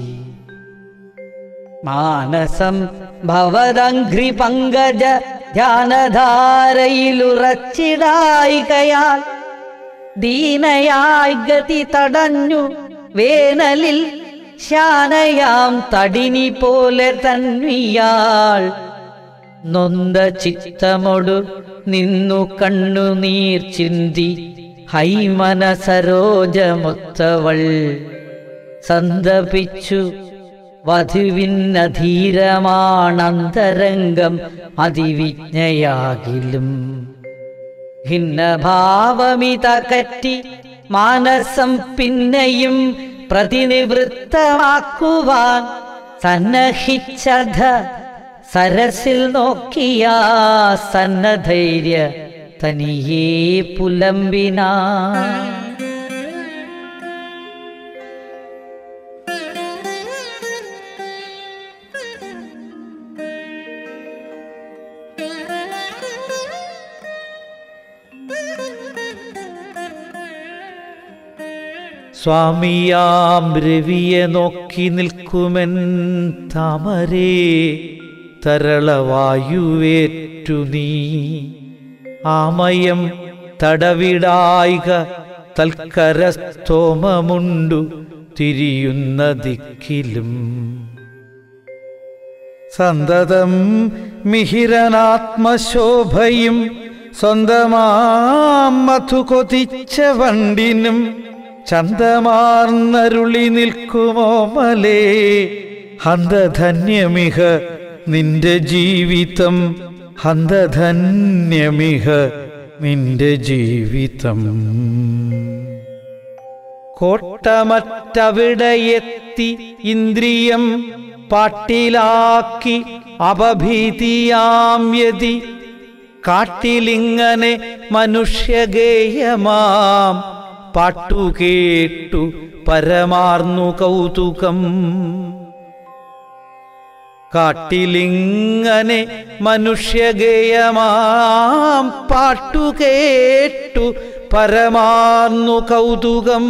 C: മാനസം ഭവദംഘ്രി പങ്കജ ധ്യാനധാരയിലുറച്ചിടായികയാൽ ദീനയായി ഗതി തടഞ്ഞു വേനലിൽ ശാനയാം തടിനി പോലെ തന്വിയാൾ. നൊന്ത ചിത്തമൊടു നിന്നു കണ്ണുനീർ ചിന്തി ഹൈമന സരോജമൊത്തവൾ. സന്തപിച്ചു വധുവിനധീരമാണന്തരംഗം അതിവിജ്ഞയാകിലും. ഭിന്നഭാവമിതകറ്റി മാനസം പിന്നെയും പ്രതിനിവൃത്തമാക്കുവാൻ സന്നഹിച്ചധ സരസിൽ നോക്കിയ സന്നധൈര്യ തനിയേ പുലമ്പിനാ.
D: സ്വാമിയാം രവിയെ നോക്കി നിൽക്കുമെൻ താമരേ തരളവായുവേറ്റു നീ. ആമയം തടവിടായിക തൽക്കരസ്തോമമുണ്ടു തിരിയുന്ന ദിക്കിലും. സന്തതം മിഹിരനാത്മശോഭയും സ്വന്തമാം മധു കൊതിച്ച വണ്ടിനും ചന്തമാർന്നരുളി നിൽക്കുമോ മലേ. ഹന്തധന്യമിഹ നിന്റെ ജീവിതം, ഹന്തധന്യമിഹ നിന്റെ ജീവിതം. കോട്ടമറ്റവിടെയെത്തി ഇന്ദ്രിയം പാട്ടിലാക്കി അപഭീതിയാം യതി കാട്ടിലിങ്ങനെ മനുഷ്യഗേയമാം പാട്ടുകേട്ടു പരമാർന്നു കൗതുകം. കാട്ടിലിങ്ങനെ മനുഷ്യഗേയമാം പാട്ടുകേട്ടു പരമാർന്നു കൗതുകം.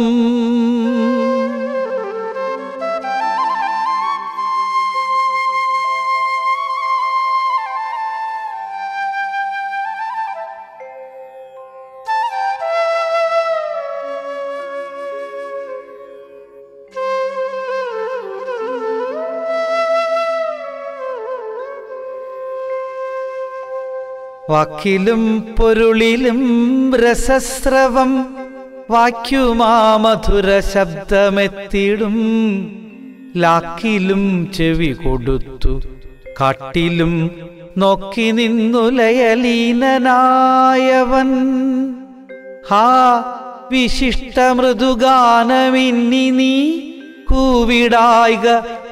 D: വാക്കിലും പൊരുളിലും രസസ്രവം വാക്യുമാ മധുര ശബ്ദമെത്തിടും. ലാക്കിലും ചെവി കൊടുത്തു കാട്ടിലും നോക്കി നിന്നു ലയലീനനായവൻ. ഹാ വിശിഷ്ട മൃദുഗാനമിന്നി നീ കൂവിടായിക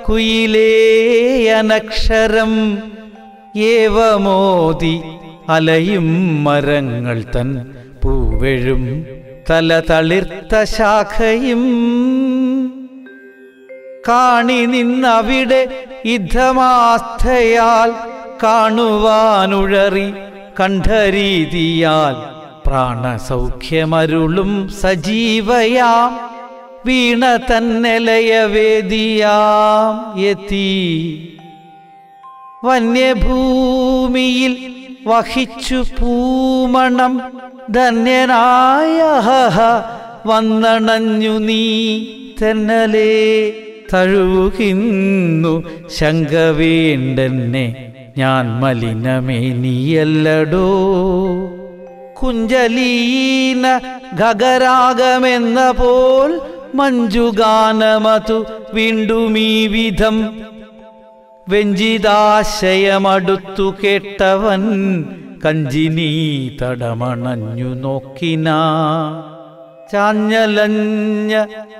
D: കുയിലേയനക്ഷരം ഏവമോതി അലയും മരങ്ങൾ തൻ പൂവെഴും തല തളിർത്ത ശാഖയും കാണി നിന്നവിടെ യുദ്ധമാസ്ഥയാൽ കാണുവാനുഴറി കണ്ഠരീതിയാൽ പ്രാണസൗഖ്യമരുളും സജീവയാം വീണ തന്നലയവേദിയാം എത്തി വന്യഭൂമിയിൽ വഹിച്ചു പൂമണം ധന്യനായ വന്നണഞ്ഞു നീ തെന്നലേ തഴുകിന്നു ശങ്ക വേണ്ടെന്നെ ഞാൻ മലിനമേനിയല്ലടോ കുഞ്ചലീന ഖഗരാഗമെന്ന പോൽ മഞ്ജുഗാനമതു വീണ്ടുമീ വിധം വെഞ്ചിതാശയമടുത്തു കേട്ടവൻ കഞ്ചിനീ തടമണഞ്ഞു നോക്കിനാ ചാഞ്ഞലഞ്ഞ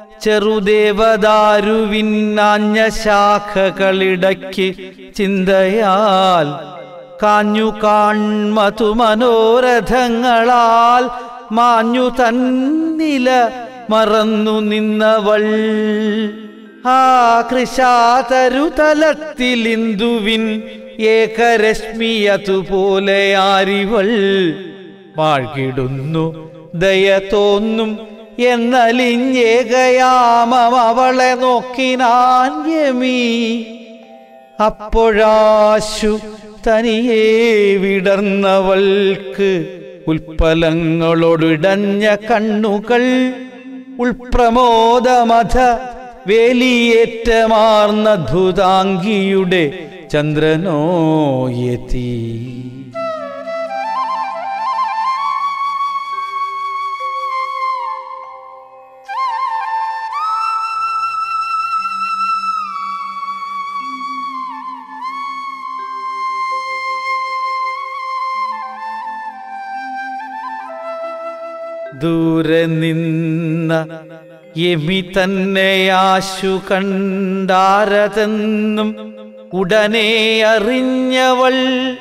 D: ചെറുദേവദാരുവിന്നാഞ്ഞ ശാഖകളിടയ്ക്ക് ചിന്തയാൽ കാഞ്ഞു കാൺമതു മനോരഥങ്ങളാൽ മാഞ്ഞു തന്നില മറന്നു നിന്നവൾ ആ കൃശാതരുതലത്തിലിന്ദുവിൻ ഏകരശ്മിയതുപോലെ ആരിവൾ വാഴ്കിടുന്നു ദയ തോന്നും എന്നലിഞ്ഞേകയാമം അവളെ നോക്കിനാൻ യമി അപ്പോഴാശു തനിയെ വിടർന്നവൾക്ക് ഉൽപ്പലങ്ങളോടിടഞ്ഞ കണ്ണുകൾ ഉൾപ്രമോദമഥ വേലിയേറ്റമാർന്ന അദ്ഭുതാംഗിയുടെ ചന്ദ്രനോയെത്തി ദൂരെ നിന്ന യമി തന്നെയാശു കണ്ടാരതെന്നും ഉടനെ അറിഞ്ഞവൾ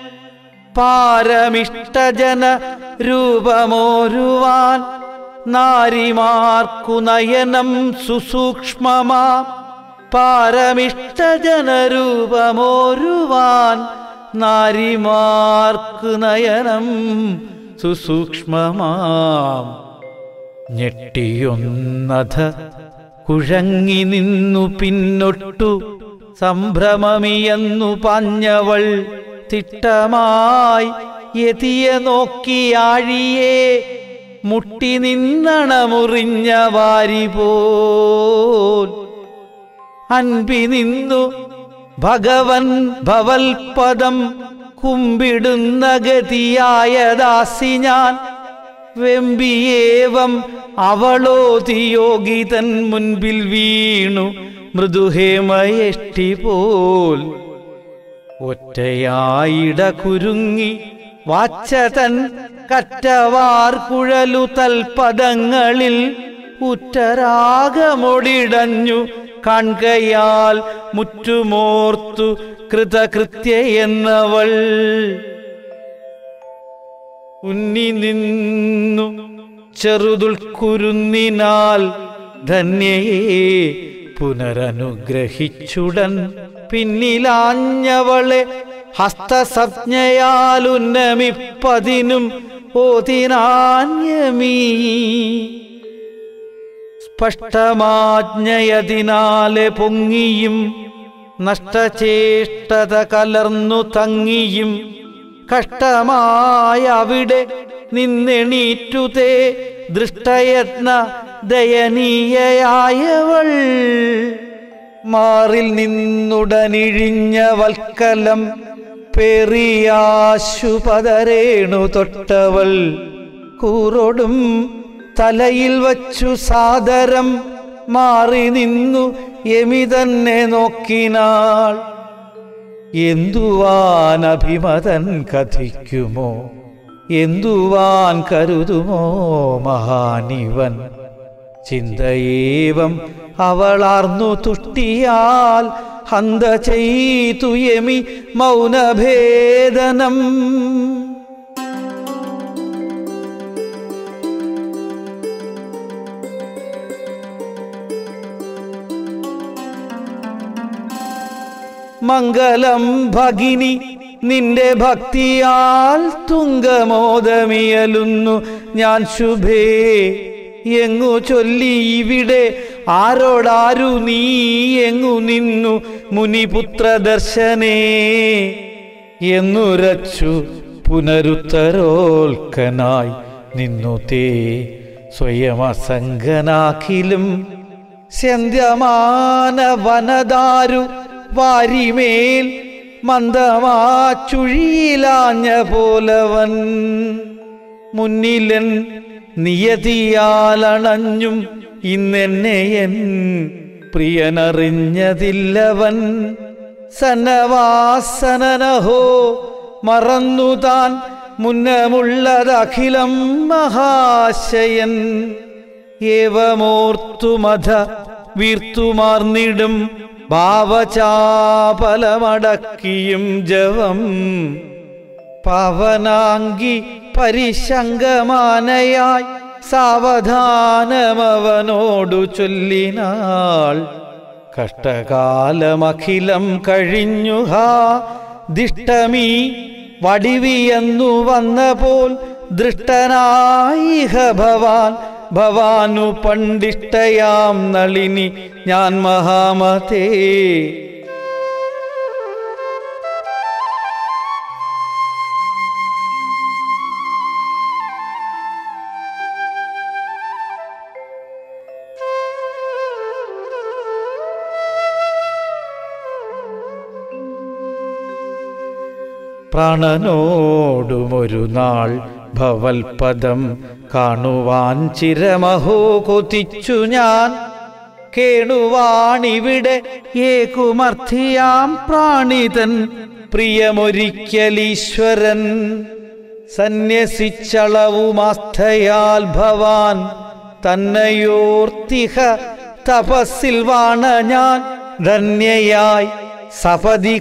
D: പാരമിഷ്ടജന രൂപമോരുവാൻ നാരിമാർക്കു നയനം സുസൂക്ഷ്മമാ പാരമിഷ്ടജന രൂപമോരുവാൻ നാരിമാർക്കു നയനം സുസൂക്ഷ്മമാം ഞെട്ടിയൊന്നഥ കുഴങ്ങി നിന്നു പിന്നൊട്ടു സംഭ്രമമിയെന്നു പാഞ്ഞവൾ തിട്ടമായി യതിയ നോക്കിയാഴിയെ മുട്ടി നിന്നണമുറിഞ്ഞ വാരി പോൽ അൻപി നിന്നു ഭഗവൻ ഭവൽപദം കുമ്പിടുന്ന ഗതിയായ ദാസി ഞാൻ വെമ്പിയേവം അവളോതിയോഗിതൻ മുൻപിൽ വീണു മൃദുഹേമയഷ്ടി പോൽ ഒറ്റയായിട കുരുങ്ങി വാച്ചതൻ കറ്റവാർ കുഴലു തൽപദങ്ങളിൽ ഉറ്റരാഗമൊടിടഞ്ഞു കാൺകയാൽ മുറ്റുമോർത്തു കൃതകൃത്യയെന്നവൾ ഉന്നി നിന്നു ചെറുതുൾക്കുരുന്നിനാൽ ധന്യയെ പുനരനുഗ്രഹിച്ചുടൻ പിന്നിലാഞ്ഞവളെ ഹസ്തസഞ്ജയാൽ ഉന്നമിപ്പതിനും ഓതിനാന്യമീ സ്പഷ്ടമാജ്ഞയതിനാലെ പൊങ്ങിയും നഷ്ടചേഷ്ടത കലർന്നു തങ്ങിയും കഷ്ടമായ അവിടെ നിന്നെണീറ്റുതേ ദൃഷ്ടയത്ന ദയനീയയായവൾ മാറിൽ നിന്നുടനിഴിഞ്ഞ വൽക്കലം പേറിയാശുപതരേണു തൊട്ടവൾ കൂറോടും തലയിൽ വച്ചു സാദരം മാറി നിന്നു യമി തന്നെ നോക്കിനാൾ എന്തുവാനഭിമതൻ കഥിക്കുമോ എന്തുവാൻ കരുതുമോ മഹാനിവൻ. ചിന്തയേവം അവളാർന്നു തുഷ്ടിയാൽ ഹന്ത ചെയ്തു യമി മൗനഭേദനം. മംഗളം ഭഗിനി നിന്റെ ഭക്തിയാൽ തുങ്കമോദമിയലുന്നു ഞാൻ ശുഭേ. എങ്ങു ചൊല്ലി ഇവിടെ ആരോടാരു നീ എങ്ങു നിന്നു മുനിപുത്ര ദർശനേ എന്നുരച്ചു പുനരുത്തരോൽക്കനായി നിന്നു തേ സ്വയമസംഗനാഖിലും. സ്യന്ധ്യമാന വനദാരു വാരിമേൽ മന്ദമാച്ചുഴിയിലാഞ്ഞ പോലവൻ മുന്നിലൻ നിയതിയാലണഞ്ഞും ഇന്നെന്നെയൻ പ്രിയനറിഞ്ഞതില്ലവൻ. സന്നവാസനനഹോ മറന്നു താൻ മുന്നമുള്ളതഖിലം മഹാശയൻ. ഏവമോർത്തുമധ വീർത്തുമാർന്നിടും ഭാവചാപലമടക്കിയും ജവം. പവനാങ്കി പരിശങ്കമാനയായി സാവധാനമവനോടു ചൊല്ലിനാൾ. കഷ്ടകാലമഖിലം കഴിഞ്ഞു ഹാ ദിഷ്ടമീ വടിവിയെന്നു വന്ന പോൽ ദൃഷ്ടനായിഹ ഭവാൻ. ഭവാനു പണ്ടിഷ്ടയാം നളിനി ഞാൻ മഹാമതേ. പ്രാണനോടുമൊരു നാൾ ഭവൽപദം കാണുവാൻ ചിരമഹോ കൊതിച്ചു ഞാൻ. കേണുവാണിവിടെ ഏകുമർത്ഥിയാം പ്രാണിതൻ പ്രിയമൊരിക്കലീശ്വരൻ. സന്യസിച്ചളവുമാസ്ഥയാൽ ഭവാൻ തന്നയോർത്തിഹ തപസ്സിൽ വാണ ഞാൻ. ധന്യയായി സപതി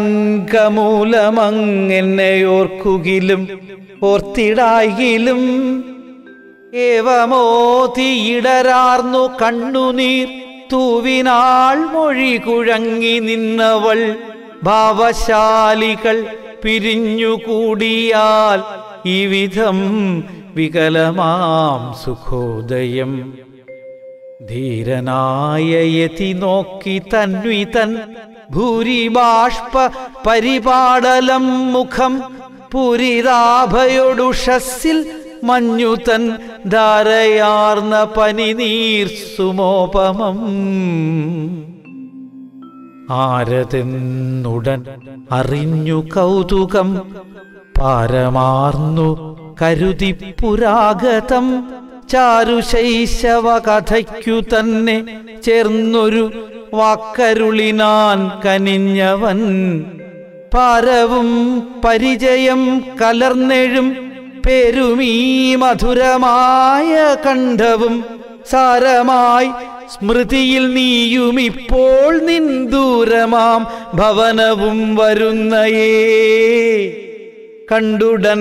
D: കാൺകമൂലമങ്ങെന്നെയോർക്കുകിലും ഓർത്തിടായിലും. ഏവമോതിയിടരാർന്നു കണ്ണുനീർ തൂവിനാൾ മൊഴി കുഴങ്ങി നിന്നവൾ. ഭാവശാലികൾ പിരിഞ്ഞുകൂടിയാൽ ഈ വിധം വികലമാം സുഖോദയം. ധീരനായ യതി നോക്കി തന്വിതൻ ഭൂരിബാഷ്പ പരിപാടലം മുഖം. പൂരിതാഭയൊടുഷസ്സിൽ മഞ്ഞുതൻ ധാരയാർന്ന പനിനീർ സുമോപമം. ആരതെന്നുടൻ അറിഞ്ഞു കൗതുകം പാരമാർന്നു കരുതി പുരാഗതം. ചാരുശൈശവ കഥയ്ക്കു തന്നെ ചേർന്നൊരു വാക്കരുളിനാൻ കനിഞ്ഞവൻ. പാരവും പരിചയം കലർന്നെഴും പേരുമീ മധുരമായ കണ്ഠവും. സാരമായി സ്മൃതിയിൽ നീയുമിപ്പോൾ നിന്ദൂരമാം ഭവനവും വരുന്നയേ. കണ്ടുടൻ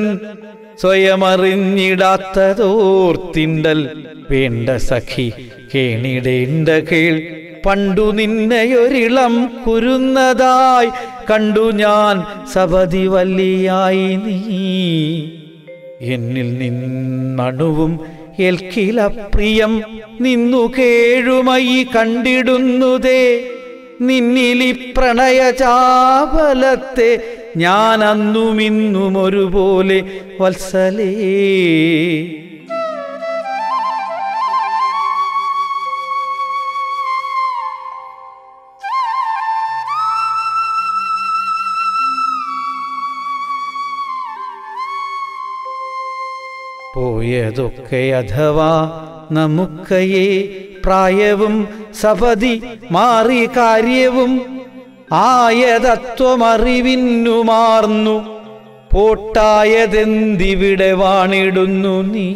D: സ്വയമറിഞ്ഞിടാത്തതോർത്തിണ്ടൽ വേണ്ട സഖി കേണിടേണ്ട കേൾ. പണ്ടു നിന്നെയൊരിളം കുരുന്നതായി കണ്ടു ഞാൻ സപതി വല്ലിയായി നീ. എന്നിൽ നിന്നണുവും ഏൽക്കില പ്രിയം നിന്നു കേഴുമയി കണ്ടിടുന്നുതേ. നിന്നിലി പ്രണയചാപലത്തെ ഞാൻ അന്നുമിന്നും ഒരുപോലെ വത്സലേ. പോയതൊക്കെ അഥവാ നമുക്കയേ പ്രായവും സപതി മാറി കാര്യവും ആയതത്വമറിവിന്നുമാർന്നു. പോട്ടായതെന്തിവിടെ വാണിടുന്നു നീ.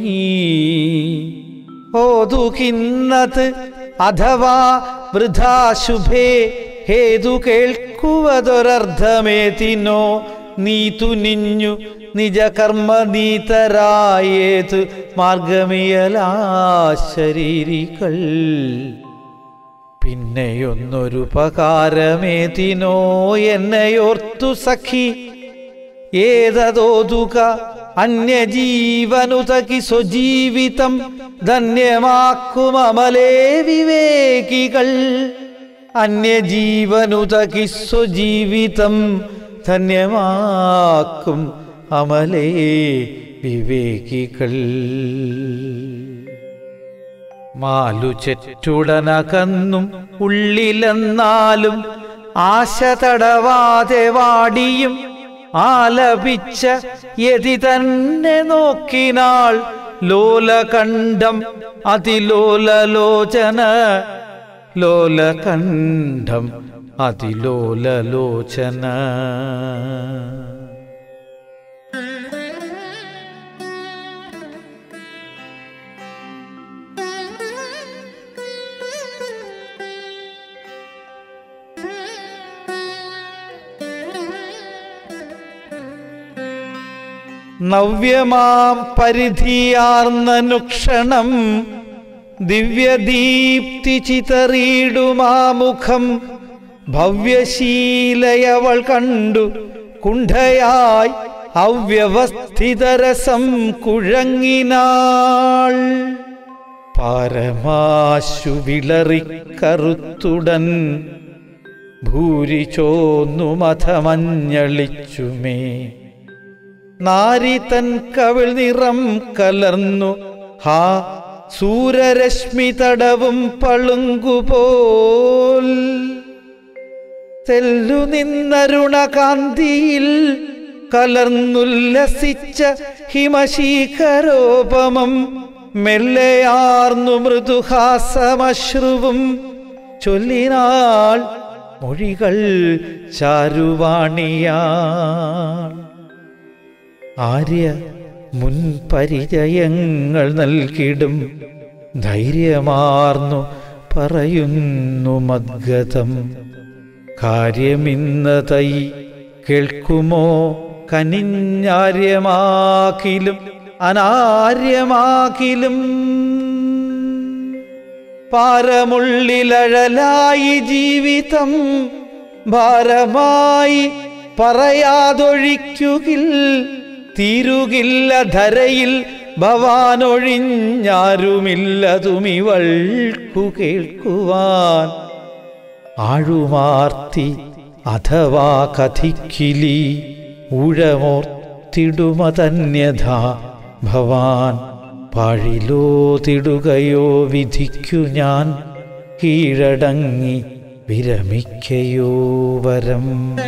D: ഓതുകിന്നത് അഥവാ വൃഥാ ശുഭേ ഹേതു കേൾക്കുവതൊരർത്ഥമേതിനോ നീ തുനിഞ്ഞു നിജകർമ്മ നീതരായേതു മാർഗമിയലാ ശരീരികൾ. പിന്നെയൊന്നൊരുപകാരമേതിനോ എന്നെയോർത്തു സഖി ഏതതോതുക അന്യജീവനുതകി സ്വജീവിതം ധന്യമാക്കുമമലേ വിവേകികൾ. അന്യജീവനുതകി സ്വജീവിതം ധന്യമാക്കും അമലേ വിവേകികൾ. മാലു ചെറ്റുടനകന്നും ഉള്ളിലെന്നാലും ആശ തടവാതെ വാടിയും ആലപിച്ച യതി തന്നെ നോക്കിനാൾ ലോലകണ്ഠം അതിലോലലോചന. ലോലകണ്ഠം അതിലോലലോചന. നവ്യമാം പരിധിയാർന്നനുക്ഷണം ദിവ്യദീപ്തി ചിതറിയിടുമാമുഖം ഭവ്യശീലയവൾ കണ്ടു കുണ്ഠയായി അവ്യവസ്ഥിതരസം കുഴങ്ങിനാൾ. പാരമാശു വിളറിക്കറുത്തുടൻ ഭൂരി ചോന്നു മഥമഞ്ഞളിച്ചുമേ. നാരി തൻ കവിൾ നിറം കലർന്നു ഹാ സൂര്യരശ്മി തടവും പളുങ്കുപോൽ. തെല്ലു നിന്നരുണകാന്തിയിൽ കലർന്നുല്ലസിച്ച ഹിമശീഖരോപമം മെല്ലയാർന്നു മൃദുഹാസമശ്രുവും ചൊല്ലിനാൾ മൊഴികൾ ചാരുവാണിയാൾ. ആര്യ മുൻപരിചയങ്ങൾ നൽകിടും ധൈര്യമാർന്നു പറയുന്നു മദ്ഗതം. കാര്യമിന്നതൈ കേൾക്കുമോ കനിഞ്ഞാര്യമാകിലും അനാര്യമാകിലും. പാരമുള്ളിലഴലായി ജീവിതം ഭാരമായി പറയാതൊഴിക്കുകിൽ തീരുകില്ല ധരയിൽ ഭവാനൊഴിഞ്ഞാരുമില്ലതുമിവൾക്കു കേൾക്കുവാൻ. ആഴുമാർത്തി അഥവാ കഥിക്കിലി ഊഴമോർത്തിടുമതന്യഥാ ഭവാൻ. പാഴിലോ തിടുകയോ വിധിക്കു ഞാൻ കീഴടങ്ങി വിരമിക്കയോ വരം.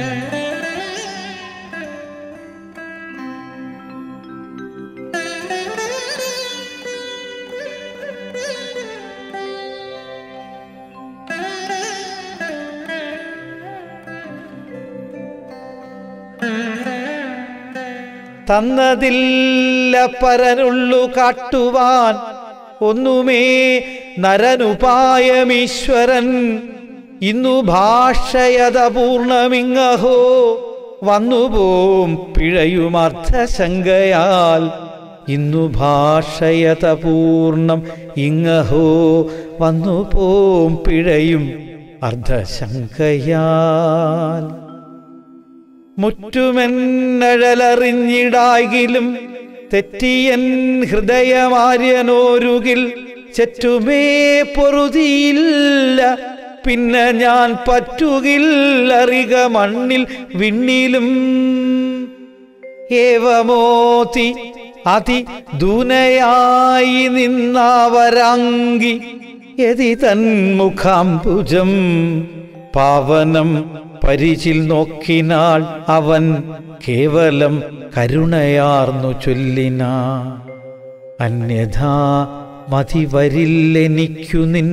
D: തന്നതില്ല പരനുള്ളു കാട്ടുവാൻ ഒന്നുമേ നരനുപായമീശ്വരൻ. ഇന്നു ഭാഷയത പൂർണ്ണമിങ്ങഹോ വന്നുപോം പിഴയുമർത്ഥശങ്കയാൽ. ഇന്നു ഭാഷയത പൂർണ്ണം ഇങ്ങഹോ വന്നുപോം പിഴയും അർദ്ധശങ്കയാൽ. മുറ്റുമെന്നഴലറിഞ്ഞിടാകിലും തെറ്റിയൻ ഹൃദയമാര്യനോരുകിൽ ചെറ്റുമേ പൊറുതിയില്ല. പിന്നെ ഞാൻ പറ്റുകില്ലറിക മണ്ണിൽ വിണ്ണിലും. ഏവമോതി അതി ദൂനയായി നിന്നാവരാങ്കി യതി തന്മുഖാംബുജം പാവനം പരിചിൽ നോക്കിനാൾ അവൻ കേവലം കരുണയാർന്നു ചൊല്ലിന. അന്യഥാ മതി വരില്ലെനിക്കു നിൻ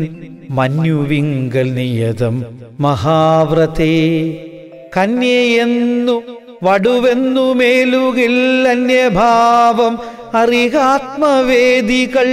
D: മഞ്ഞുവിങ്കൽ നിയതം മഹാവ്രതേ. കന്യയെന്നു വടുവെന്നു മേലുകിൽ അന്യഭാവം അറിയാത്മവേദികൾ.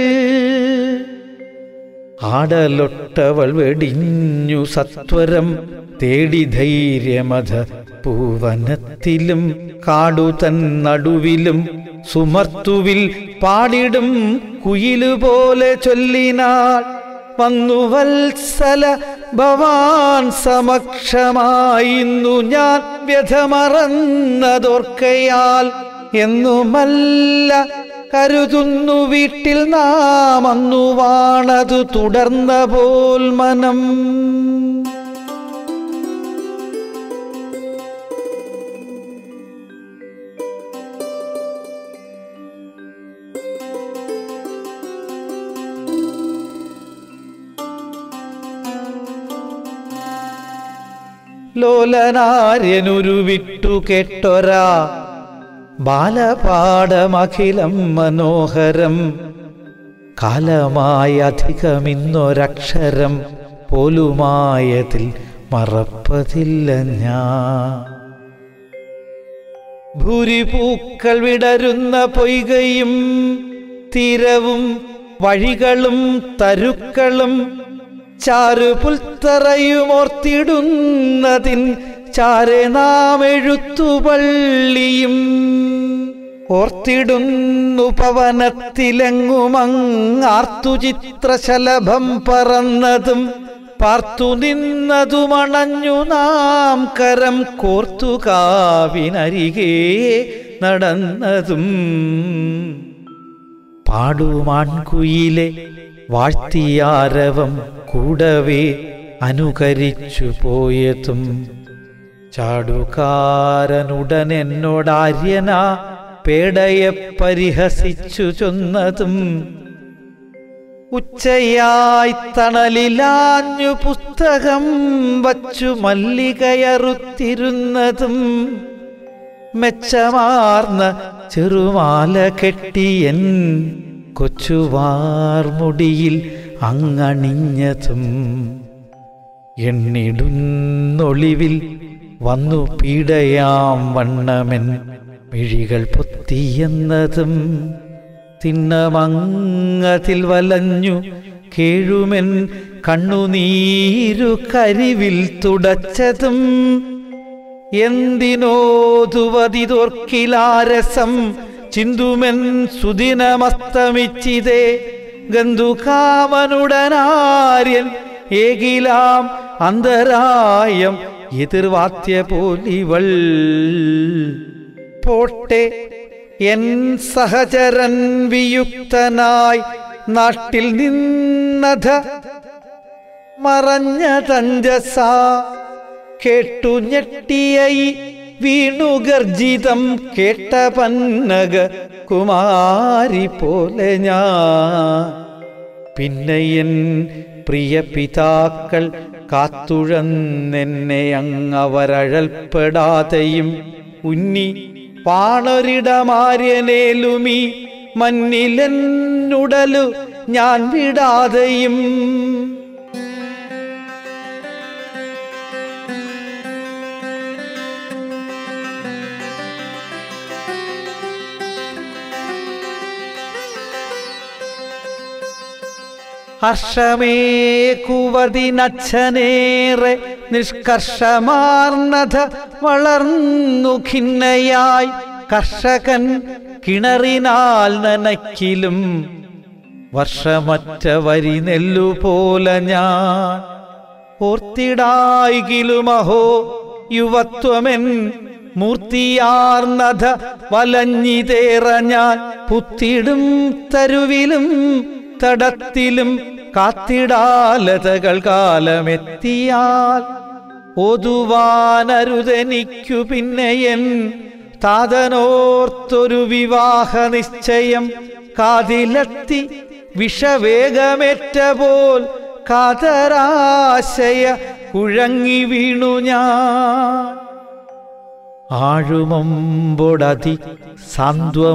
D: ആടലൊട്ടവൾ വെടിഞ്ഞു സത്വരം തേടി ധൈര്യമത പൂവനത്തിലും കാടുതൻ നടുവിലും സുമർത്തുവിൽ പാടിടും കുയിലുപോലെ ചൊല്ലിനാൾ വന്നു വത്സല ഭവാൻ സമക്ഷമായിന്നു ഞാൻ വ്യഥമറന്നതോർക്കയാൽ എന്നുമല്ല കരുതുന്നു വീട്ടിൽ നാം അന്നു വാണതു തുടർന്ന പോൽ മനം. ലോലനാര്യനൊരു വിട്ടു കേട്ടൊരാ ബാലപാഠമഖിലം മനോഹരം കാലമായ അധികമിന്നൊരക്ഷരം പോലുമായതിൽ മറപ്പതില്ല ഞാൻ. ഭൂരിപൂക്കൾ വിടരുന്ന പൊയ്കയും തീരവും വഴികളും തരുക്കളും ചാരുപുൽത്തറയുമോർത്തിടുന്നതിൻ ചാരെ നാം എഴുത്തുപള്ളിയും ഓർത്തിടുന്നു പവനത്തിലെങ്ങുമങ്ങാർത്തു ചിത്രശലഭം പറന്നതും പാർത്തു നിന്നതുമണഞ്ഞു നാം കരം കോർത്തു കാവിനരികെ നടന്നതും. പാടുമാൺകുയിലെ വാഴ്ത്തിയാരവം കൂടവേ അനുകരിച്ചു പോയതും ചാടുകാരനുടനെന്നോടാര്യന പേടയെ പരിഹസിച്ചു ചൊന്നതും ഉച്ചയായി തണലിലാഞ്ഞു പുസ്തകം വച്ചു മല്ലികയറുത്തിരുന്നതും മെച്ചമാർന്ന ചെറുമാല കെട്ടിയൻ കൊച്ചുവാർമുടിയിൽ അങ്ങണിഞ്ഞതും എണ്ണിടുന്നൊളിവിൽ വന്നു പീഡയാം വണ്ണമെൻ മിഴികൾ പൊത്തിയെന്നതും തിണ്ണമങ്ങതിൽ വലഞ്ഞു കേഴുമെൻ കണ്ണുനീരു കരിവിൽ തുടച്ചതും എന്തിനോതുവതിതോർക്കിലാരസം ചിന്തുമെൻ സുദിനമസ്തമിച്ചിതേ ഗന്ധുകാമനുടനാര്യൻ ഏകിലാം അന്തരായം എതിർവാത്യ പോലിവൾ പോട്ടെ എൻ സഹചരൻ വിയുക്തനായി നാട്ടിൽ നിന്നത മറഞ്ഞ തഞ്ചസ കേട്ടു ഞെട്ടിയായി വീണുഗർജിതം കേട്ട പന്നക കുമാരി പോലെ ഞാൻ പിന്നെയൻ പ്രിയ പിതാക്കൾ കാത്തുഴന്നെന്നെ അങ്ങവരഴൽപ്പെടാതെയും ഉന്നി പാണൊരിടമാര്യനേലുമീ മന്നിലെന്നുടലു ഞാൻ വിടാതെയും ഹർഷമേ കുവതിനച്ഛനേറെ നിഷ്കർഷമാർന്നത വളർന്നു ഖിന്നയായി കർഷകൻ കിണറിനാൽ നനക്കിലും വർഷമറ്റ വരി നെല്ലുപോലെ ഞാൻ ഓർത്തിടായികിലുമഹോ യുവത്വമെൻ മൂർത്തിയാർന്നത വലഞ്ഞിതേറ ഞാൻ പുത്തിടും തരുവിലും തടത്തിലും കാത്തിടാലതകൾ കാലമെത്തിയാൽ ഓതുവാനരുതെനിക്കു പിന്നെയൻ താതനോർത്തൊരു വിവാഹ നിശ്ചയം കാതിലെത്തി വിഷവേഗമേറ്റ പോൽ കാതരാശയ കുഴങ്ങി വീണു ഞാൻ ആഴുമമ്പൊടതി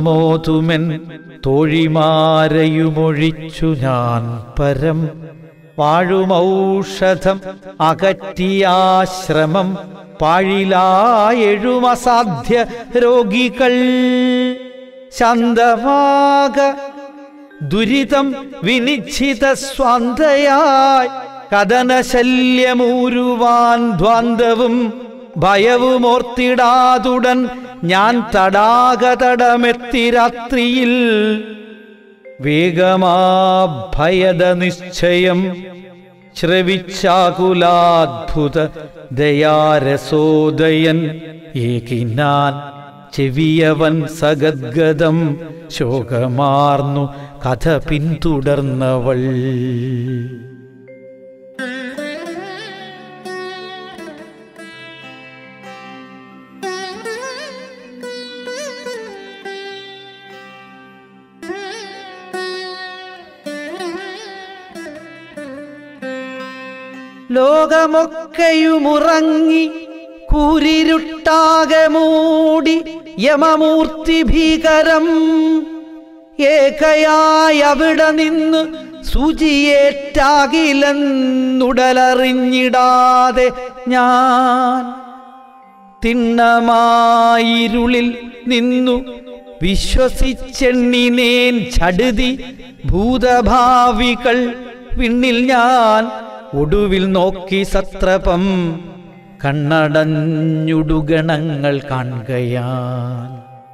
D: സാന്ത്വമോതുമെൻ തോഴിമാരയുമൊഴിച്ചു ഞാൻ പരം വാഴുമൗഷധം അകറ്റിയാശ്രമം പാഴിലായെഴുമസാധ്യ രോഗികൾ ശാന്തമാക ദുരിതം വിനിശ്ചിത സ്വാന്തയായി കഥനശല്യമൂരുവാൻ ധ്വാന്തവും ഭയവുമോർത്തിടാതുടൻ ഞാൻ തടാകതടമെത്തി രാത്രിയിൽ വേഗമാഭയദ നിശ്ചയം ശ്രവിച്ചാകുലാദ്ഭുത ദയാരസോദയൻ ഏകിനാൻ ചെവിയവൻ സഗദ്ഗദം ശോകമാർന്നു കഥ പിന്തുടർന്നവൾ. ലോകമൊക്കെയുമുറങ്ങി കൂരിരുട്ടാകെ മൂടി യമമൂർത്തി ഭീകരം ഏകയായി അവിടെ നിന്ന് സൂചിയേറ്റാകിലെന്നുടലറിഞ്ഞിടാതെ ഞാൻ തിണ്ണമായിരുളിൽ നിന്നു വിശ്വസിച്ചെണ്ണിനേൻ ചടുതി ഭൂതഭാവികൾ വിണ്ണിൽ ഞാൻ ഒടുവിൽ നോക്കി സത്രപം കണ്ണടഞ്ഞുടുഗണങ്ങൾ കാണുകയാൻ.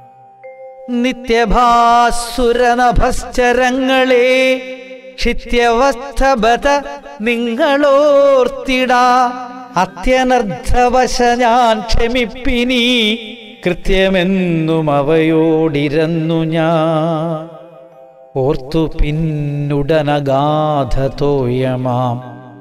D: നിത്യഭാസുരനഭശ്ചരങ്ങളെ ക്ഷിത്യവസ്ഥബത നിങ്ങളോർത്തിടാ അത്യനർദ്ധവശ ഞാൻ ക്ഷമിപ്പിനി കൃത്യമെന്നും അവയോടിരന്നു ഞാൻ ഓർത്തു പിന്നുടനഗാധ തോയമാം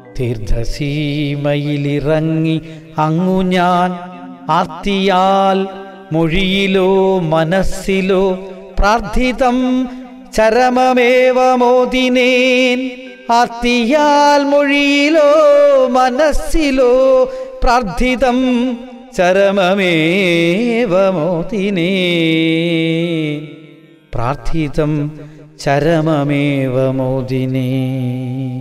D: തീർത്ഥസീമയിലിറങ്ങി അങ്ങു ഞാൻ ആർത്തിയാൽ മൊഴിയിലോ മനസ്സിലോ പ്രാർത്ഥിതം ചരമമേവ മോദിനേൻ ആർത്തിയാൽ മൊഴിയിലോ മനസ്സിലോ പ്രാർത്ഥിതം ചരമമേവ മോദിനേൻ പ്രാർത്ഥിതം ചരമമേവ മോദിനേൻ.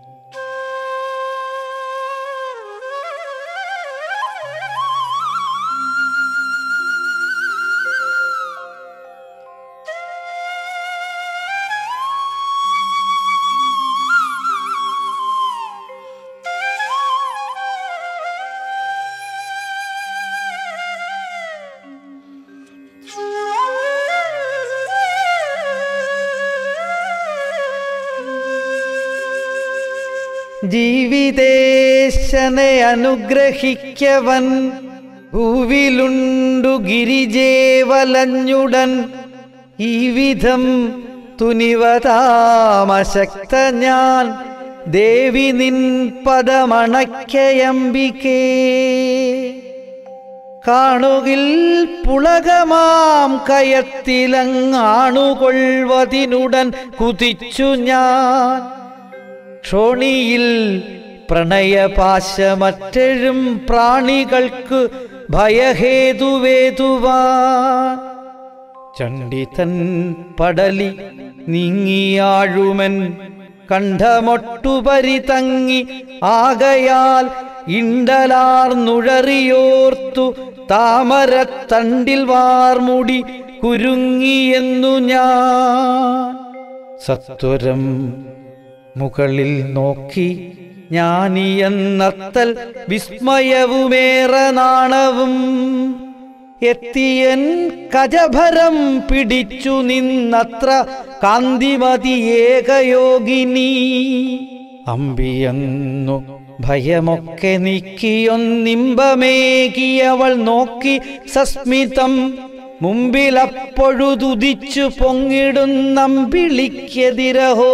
D: ജീവിതേശനെ അനുഗ്രഹിക്കവൻ ഭൂവിലുണ്ടു ഗിരിജേവലഞ്ഞുടൻ ഈ വിധം തുനിവതാമശക്ത ഞാൻ ദേവി നിൻ പദമണയ്ക്കയംബികേ കാണുകിൽ പുളകമാം കയത്തിലങ്ങാണുകൊള്ളുവതിനുടൻ കുതിച്ചു ഞാൻ ക്ഷോണിയിൽ പ്രണയപാശമറ്റെഴും പ്രാണികൾക്ക് ഭയഹേതുവേതുവാൻ ചണ്ഡിതൻ പടലി നീങ്ങിയാഴുമൻ കണ്ഠമൊട്ടുപരി തങ്ങി ആകയാൽ ഇണ്ടലാർന്നുഴറിയോർത്തു താമരത്തണ്ടിൽ വാർമുടി കുരുങ്ങിയെന്നു ഞാൻ സത്വരം മുകളിൽ നോക്കി ജ്ഞാനിയെന്നത്തൽ വിസ്മയവുമേറെ നാണവും എത്തിയൻ കജഭരം പിടിച്ചു നിന്നത്ര കാന്തിമതി ഏകയോഗിനി അമ്പിയെന്നു ഭയമൊക്കെ നീക്കിയൊന്നിമ്പമേകിയവൾ നോക്കി സസ്മിതം മുമ്പിലപ്പൊഴുതുദിച്ചു പൊങ്ങിടുന്നമ്പിളിക്കെതിരഹോ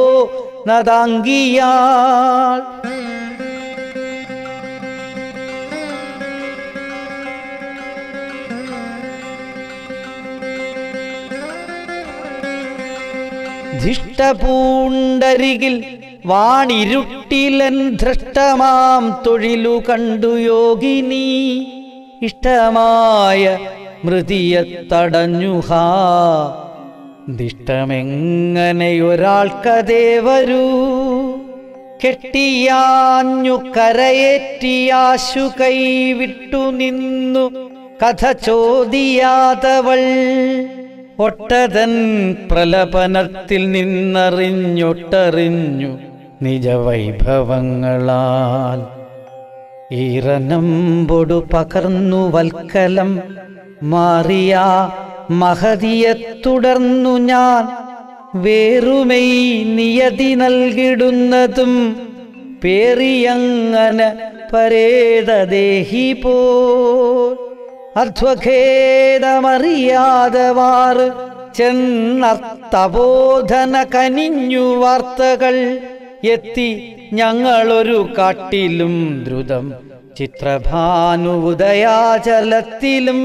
D: നദാംഗിയാൾ ധിഷ്ടപൂണ്ടരികിൽ വാണിരുട്ടിലൻ ധൃഷ്ടമാം തൊഴിലു കണ്ടു യോഗിനി ഇഷ്ടമായ മൃതിയെ തടഞ്ഞുഹാ ദിഷ്ടമെങ്ങനെയൊരാൾക്കതേ വരൂ കെട്ടിയാഞ്ഞു കരയേറ്റിയാശു കൈവിട്ടു നിന്നു കഥ ചോദിയാതവൾ ഒട്ടതൻ പ്രലപനത്തിൽ നിന്നറിഞ്ഞൊട്ടറിഞ്ഞു നിജവൈഭവങ്ങളാൽ ഈറനമ്പൊടു പകർന്നു വൽക്കലം മാറിയ മഹതിയെ തുടർന്നു ഞാൻ വേറുമെയ് നിയതി നൽകിടുന്നതും പേറിയങ്ങനെ പരേതദേഹി പോ അധ്വഖേദമറിയാതവാറ് ചെന്നർത്തബോധന കനിഞ്ഞു വാർത്തകൾ എത്തി ഞങ്ങളൊരു കാട്ടിലും ദ്രുതം ചിത്രഭാനുദയാചലത്തിലും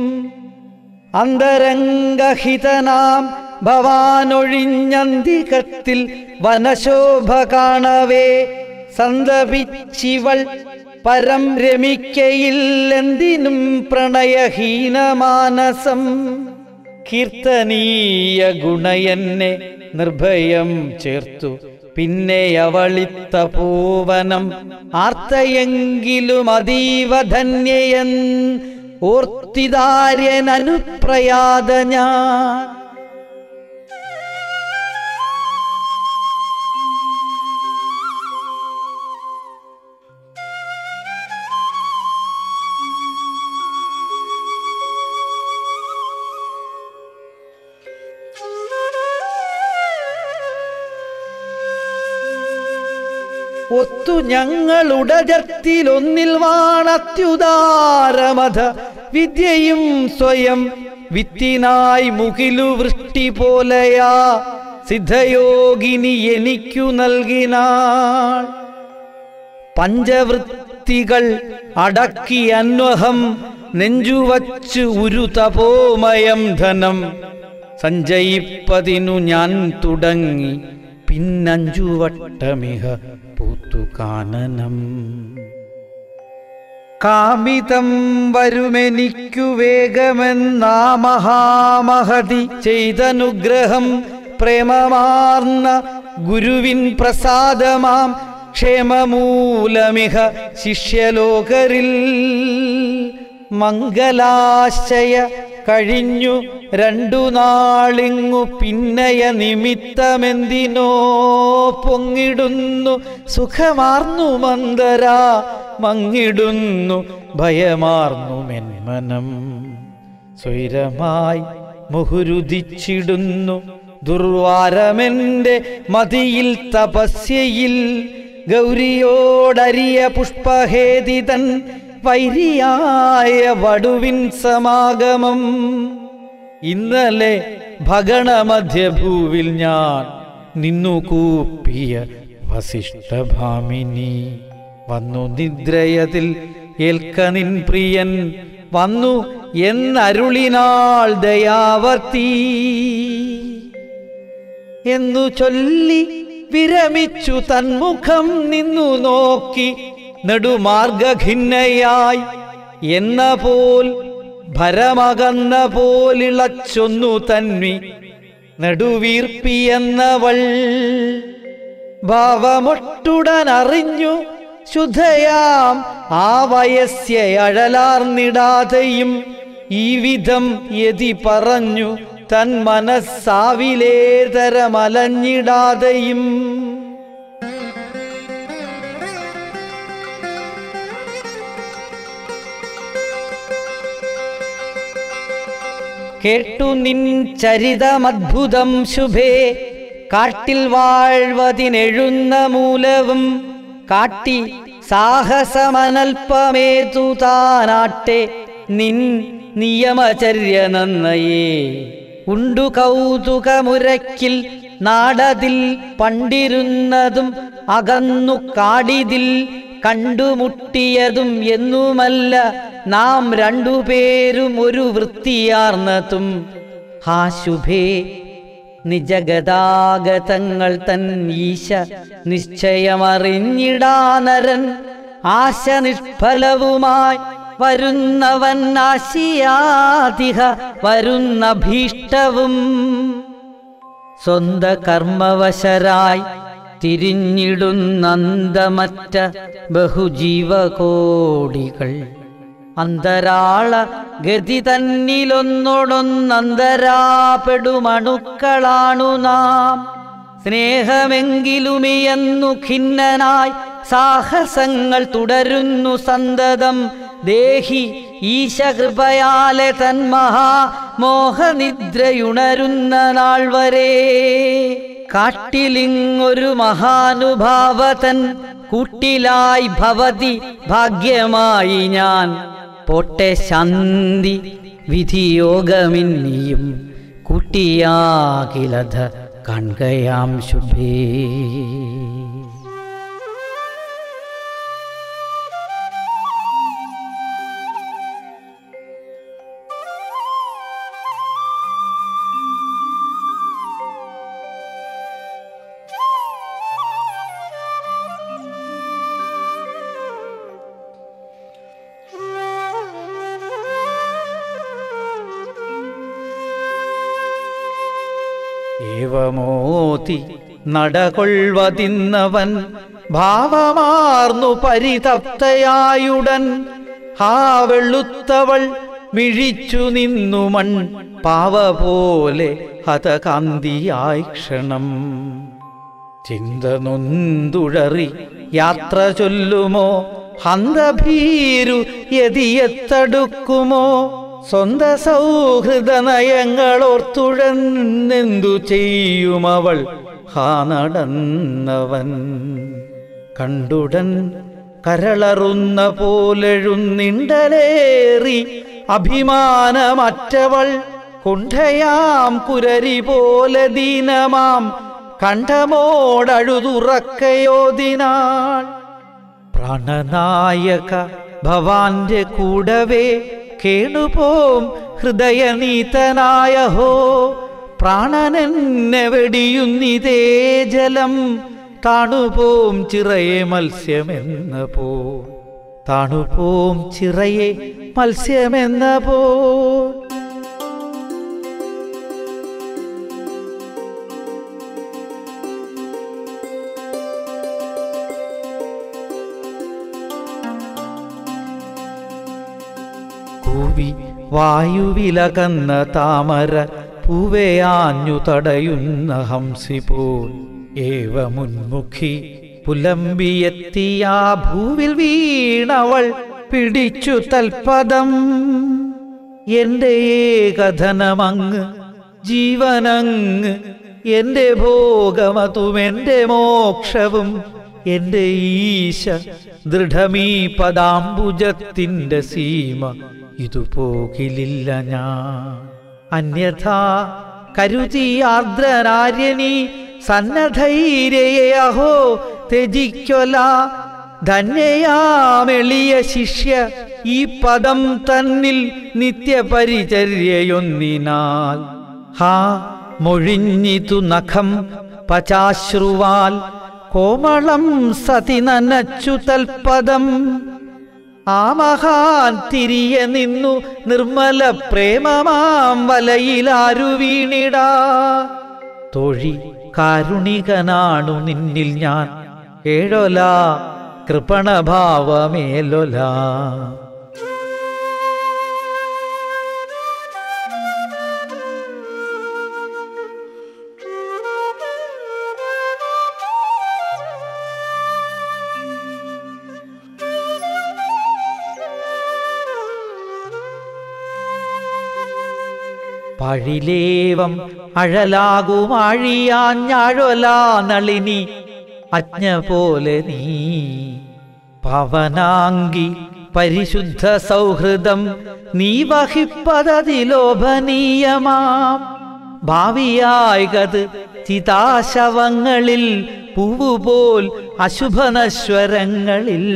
D: അന്തരംഗഹിതനാം ഭവാനൊഴിഞ്ഞന്തികത്തിൽ വനശോഭ കാണവേ സന്തപിച്ചിവൾ പരം രമിക്കയില്ലെന്തിനും പ്രണയഹീനമാനസം കീർത്തനീയ ഗുണയന്നെ നിർഭയം ചേർത്തു പിന്നെ അവളിത്ത പൂവനം ആർത്തയെങ്കിലും അതീവ ധന്യയൻ ഓർത്തിദാര്യനനുപ്രയാത ഞാൻ ഒത്തു ഞങ്ങളുടജത്തിലൊന്നിൽ വാണത്യുദാരമത വിദ്യയും സ്വയം വിത്തിനായി മുകിലു വൃഷ്ടി പോലെയാ സിദ്ധയോഗിനി എനിക്കു നൽകിനാൾ പഞ്ചവൃത്തികൾ അടക്കി അന്വഹം നെഞ്ചുവച്ച് ഉരു തപോമയം ധനം സഞ്ചയിപ്പതിനു ഞാൻ തുടങ്ങി പിന്നഞ്ചു വട്ടമിഹ പൂത്തു കാനനം കാമിതം വരുമെനിക്കു വേഗമെന്നാ മഹാമഹതി ചെയ്തനുഗ്രഹം പ്രേമമാർന്ന ഗുരുവിൻ പ്രസാദമാം ക്ഷേമമൂലമിഹ ശിഷ്യലോകരിൽ മംഗലാശയ കഴിഞ്ഞു രണ്ടു നാളിങ്ങു പിന്നയ നിമിത്തമെന്തിനോ പൊങ്ങിടുന്നു സുഖമാർന്നു മന്ദരാ മങ്ങിടുന്നു ഭയമാർന്നു മെന്മനം സ്വൈരമായി മുഹുരുദിച്ചിടുന്നു ദുർവാരമെന്റെ മതിയിൽ തപസ്യയിൽ ഗൗരിയോടരിയ പുഷ്പഹേതിതൻ വൈരിയായ വടുവിൻ സമാഗമം ഇന്നലെ ഭഗണമധ്യഭൂവിൽ ഞാൻ നിന്നു കൂപ്പിയ വസിഷ്ഠഭാമിനി വന്നു നിദ്രയതിൽ ഏൽക്കനിൻ പ്രിയൻ വന്നു എന്നരുളിനാൾ ദയാവർത്തി എന്നു ചൊല്ലി വിരമിച്ചു തന്മുഖം നിന്നു നോക്കി നെടുമാർഗഖിന്നയായി എന്ന പോൽ ഭരമകന്ന പോലിളച്ചൊന്നു തന്വി നെടുവീർപ്പിയെന്നവൾ ഭാവമൊട്ടുടൻ അറിഞ്ഞു ശുദ്ധയാം ആ വയസ്യ അഴലാർന്നിടാതെയും ഈ വിധം യതി പറഞ്ഞു തൻ മനസ്സാവിലേതരമലഞ്ഞിടാതെയും കേട്ടു നിൻ ചരിതമദ്ഭുതം ശുഭേ കാട്ടിൽ വാഴ്വതിനെഴുന്ന മൂലവും കാട്ടി സാഹസമനൽപമേതു താനാട്ടെ നിൻ നിയമചര്യ നന്നയേ ഉണ്ടു കൗതുകമുരക്കിൽ നാടതിൽ പണ്ടിരുന്നതും അകന്നു കാടിതിൽ കണ്ടുമുട്ടിയതും എന്നുമല്ല നാം രണ്ടുപേരും ഒരു വൃത്തിയാർന്നതും ഹാ ശുഭേ നിജഗതാഗതങ്ങൾ തൻ ഈശ നിശ്ചയമറിഞ്ഞിടാനരൻ ആശ നിഷ്ഫലവുമായി വരുന്നവൻ ആശിയാതിഹ വരുന്ന ഭീഷ്ടവും സ്വന്ത കർമ്മവശരായി തിരിഞ്ഞിടുന്നന്തമറ്റ ബഹുജീവകോടികൾ അന്തരാള ഗതി തന്നിലൊന്നൊടൊന്നന്തരാപ്പെടുമണുക്കളാണു നാം. സ്നേഹമെങ്കിലുമിയെന്നു ഖിന്നനായി സാഹസങ്ങൾ തുടരുന്നു സന്തതം. ദേഹി ഈശകൃപയാലെ തന്മഹാ മോഹനിദ്രയുണരുന്ന നാൾ വരെ. കാട്ടിലിങ്ങൊരു മഹാനുഭാവതൻ കൂട്ടിലായി ഭവതി ഭാഗ്യമായി ഞാൻ. പോട്ടെ ശാന്തി വിധിയോഗമിന്നിയും കൂട്ടിയാകിലധ കാൺകയാം ശുഭേ. ഏവമോതി നടകൊള്ളുവതിന്നവൻ ഭാവമാർന്നു പരിതപ്തയായുടൻ. ഹാ വെളുത്തവൾ മിഴിച്ചു നിന്നു മൺ പാവ പോലെ ഹതകാന്തിയായി ക്ഷണം. ചിന്ത നൊന്തുഴറി യാത്ര ചൊല്ലുമോ ഹന്തഭീരു യതിയെത്തടുക്കുമോ. സ്വന്ത സൗഹൃദ നയങ്ങളോർത്തുഴന്നെന്തു ചെയ്യുമവൾ ഹാ നടന്നവൻ. കണ്ടുടൻ കരളറുന്ന പോലെഴുന്നിണ്ടലേറി അഭിമാനമറ്റവൾ. കുണ്ഠയാം കുരരി പോലെ ദീനമാം കണ്ഠമോടഴുതുറക്കയോദിനാൾ. പ്രാണനായക ഭവാന്റെ കൂടവേ കേണുപോം ഹൃദയനീതനായ ഹോ. പ്രാണനെന്നെ വെടിയുന്നിതേ ജലം താണുപോം ചിറയെ മത്സ്യമെന്ന പോ. താണുപോം ചിറയെ മത്സ്യമെന്ന പോ. കൂവി വായുവിലകന്ന താമര പൂവയാഞ്ഞു തടയുന്ന ഹംസിപോൽ. ഏവ മുൻമുഖി പുലമ്പിയെത്തിയ ഭൂവിൽ വീണവൾ പിടിച്ചു തൽപദം. എന്റെ ഏകധനമങ്ങ് ജീവനങ്ങ് എന്റെ ഭോഗമതുമെന്റെ മോക്ഷവും. എന്റെ ഈശ ദൃഢമീ പദാംബുജത്തിന്റെ സീമ ഇതു പോകിലില്ല ഞാൻ. അന്യഥാ കരുതി ആർദ്രനാര്യനീ സന്നദ്ധൈര്യയെ അഹോ ത്യജിക്കൊല. ധന്യയാമെളിയ ശിഷ്യ ഈ പദം തന്നിൽ നിത്യപരിചര്യയൊന്നിനാൽ. ഹാ മൊഴിഞ്ഞിതു നഖം പചാശ്രുവാൽ കോമളം സതി നനച്ചു തൽപദം. ആ മഹാൻ തിരിയെ നിന്നു നിർമ്മല പ്രേമമാം വലയിലാരു വീണിടാ. തൊഴി കാരുണികനാണു നിന്നിൽ ഞാൻ ഏഴൊല കൃപണഭാവമേലൊല. പഴിലേവം അഴലാകുമാഴിയാഞ്ഞാഴൊലാ നളിനി അജ്ഞ പോലെ നീ. പവനാങ്കി പരിശുദ്ധ സൗഹൃദം നീ വഹിപ്പതതിലോഭനീയമാം. ഭാവിയായകത് ചിതാശവങ്ങളിൽ പൂവുപോൽ അശുഭനശ്വരങ്ങളിൽ.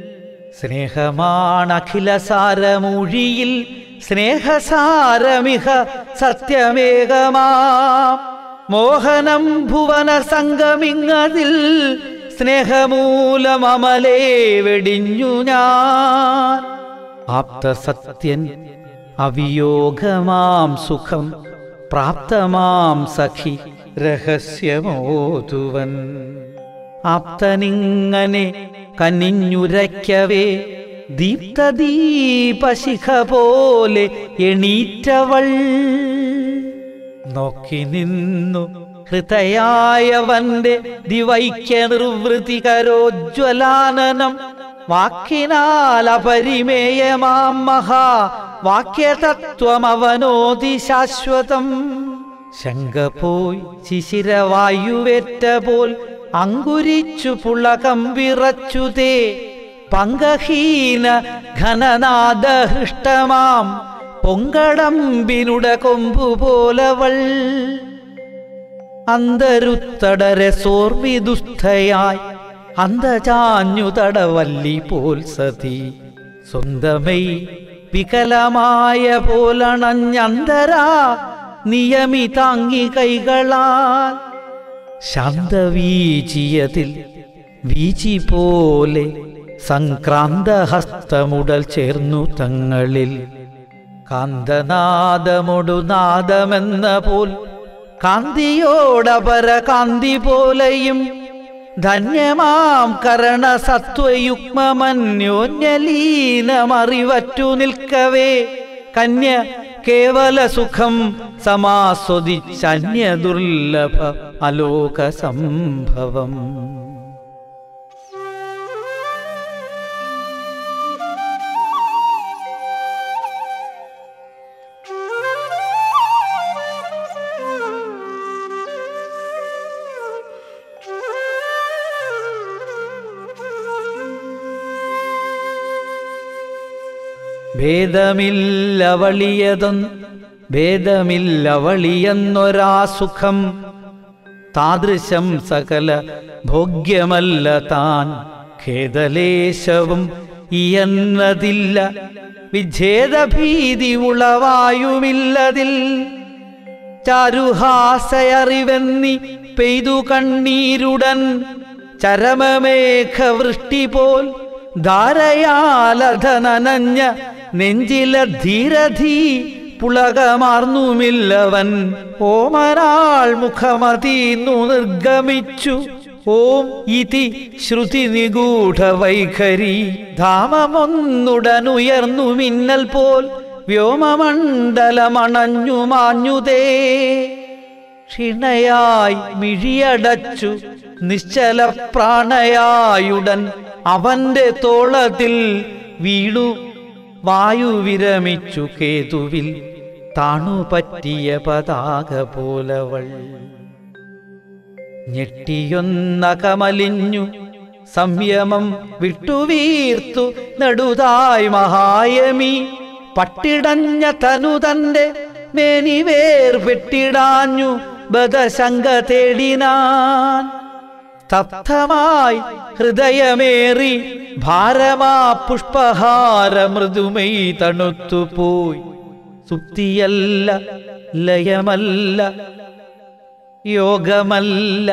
D: സ്നേഹമാണഖിലസാരമൂഴിയിൽ സ്നേഹസാരമിഹ സത്യമേകമാം. മോഹനം ഭുവന സംഗമിങ്ങതിൽ സ്നേഹമൂലമമലേ വെടിഞ്ഞു ഞാൻ. ആപ്തസത്യൻ അവിയോഗമാം സുഖം പ്രാപ്തമാം സഖി രഹസ്യമോതുവൻ. ആപ്തനിങ്ങനെ കനിഞ്ഞുരയ്ക്കവേ ദീപ്തദീപശിഖ പോലെ എണീറ്റവൾ നോക്കി നിന്നു ഹൃദയായവന്റെ ദിവൈക്യ നിർവൃതികരോജ്വലാനനം വാക്കിനാൽ അപരിമേയമാം മഹാ വാക്യതത്വമവനോതി ശാശ്വതം. ശങ്ക പോയി ശിശിരവായുവേറ്റ പോൽ അങ്കുരിച്ചു പുളകം വിറച്ചുതേ പങ്കഹീന ഘനനാദഹൃഷ്ടമാം പൊങ്കടമ്പിനുട കൊമ്പുപോലവൾ അന്തരുത്തടരെ സോർവിദുസ്ഥയായി അന്തചാഞ്ഞു തടവല്ലി പോൽ സതി സ്വന്തമൈ വികലമായ പോലണഞ്ഞന്തരാ നിയമിതാങ്ങി കൈകളാൽ ശാന്തവീചിയതിൽ വീചി പോലെ സംക്രാന്തഹസ്തമുടൽ ചേർന്നു തങ്ങളിൽ കാന്തനാദമൊടു നാദമെന്ന പോൽ കാന്തിയോടപര കാന്തി പോലെയും ധന്യമാം കരണസത്വയുഗ്മമന്യോന്യലീനമറിവറ്റു നിൽക്കവേ കന്യ കേവല സുഖം സമാസ്വദിച്ചന്യ ദുർലഭ അലോക സംഭവം. ഭേദമില്ലവളിയതൊൻ ഭേദമില്ലവളിയെന്നൊരാ സുഖം താദൃശം സകല ഭോഗ്യമല്ല താൻ ഖേദലേശവും ഇയെന്നതില്ല വിച്ഛേദഭീതി ഉളവായുമില്ലതിൽ ചാരുഹാസയറിവെന്നി പെയ്തു കണ്ണീരുടൻ ചരമമേഘവൃഷ്ടി പോൽ ധാരയാലധനനഞ്ഞ നെഞ്ചില ധീരധീ പുളകമാർന്നുമില്ലവൻ ഓമനാൾ മുഖമതീന്നു നിർഗമിച്ചു ഓം ഇതി ശ്രുതി നിഗൂഢ വൈഖരി ധാമമൊന്നുടനുയർന്നു മിന്നൽ പോൽ വ്യോമമണ്ഡലമണഞ്ഞു മാഞ്ഞുതേ ക്ഷിണയായി മിഴിയടച്ചു നിശ്ചല പ്രാണയായുടൻ അവന്റെ തോളത്തിൽ വീണു വായു വിരമിച്ചു കേതുവിൽ താണുപറ്റിയ പതാക പോലവൾ ഞെട്ടിയൊന്നകമലിഞ്ഞു സംയമം വിട്ടുവീർത്തു നെടുതായ് മഹായമി പട്ടിടഞ്ഞ തനു തന്റെ മേനിവേർ വെട്ടിടാഞ്ഞു ബദശങ്ക തേടിനാൻ സ്തബ്ധമായി ഹൃദയമേറി ഭാരമാ പുഷ്പഹാര മൃദുമൈ തണുത്തുപോയി സുപ്തിയല്ല ലയമല്ല യോഗമല്ല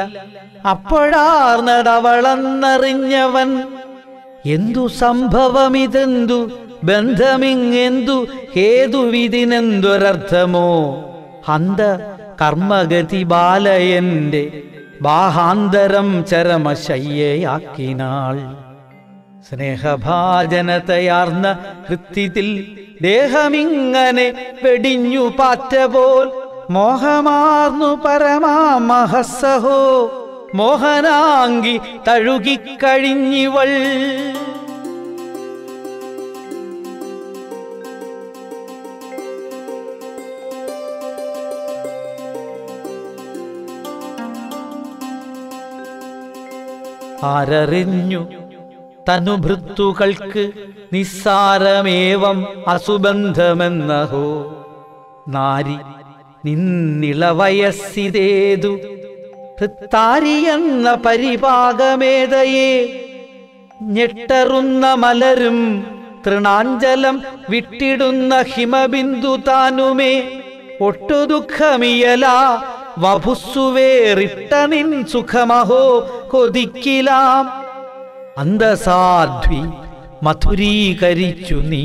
D: അപ്പോഴാർന്നടവളന്നറിഞ്ഞവൻ എന്തു സംഭവമിതെന്തു ബന്ധമിങ്ങെന്തു ഹേതുവിതിനെന്തൊരർത്ഥമോ ഹന്ത കർമ്മഗതി ബാലയന്റെ ബാഹാന്തരം ചരമശയ്യയാക്കിനാൾ സ്നേഹഭാജനതയാർന്ന ഹൃത്തിത്തിൽ ദേഹമിങ്ങനെ വെടിഞ്ഞു പാറ്റ പോൽ മോഹമാർന്നു പരമാമഹസ്സഹോ മോഹനാങ്കി തഴുകിക്കഴിഞ്ഞിവൾ ആരറിഞ്ഞു തനുഭൃത്തുകൾക്ക് നിസ്സാരമേവം അസുബന്ധമെന്നഹോ നാരി നിന്നിളവയസ്സിതേതു ഹൃത്താരിയെന്ന പരിപാകമേതയെ ഞെട്ടറുന്ന മലരും തൃണാഞ്ചലം വിട്ടിടുന്ന ഹിമബിന്ദു താനുമേ ഒട്ടു ദുഃഖമിയല വപുസ്സുവേറിട്ട നിൻ സുഖമഹോ കൊതിക്കിലാം അന്തസാധ്വി മധുരീകരിച്ചു നീ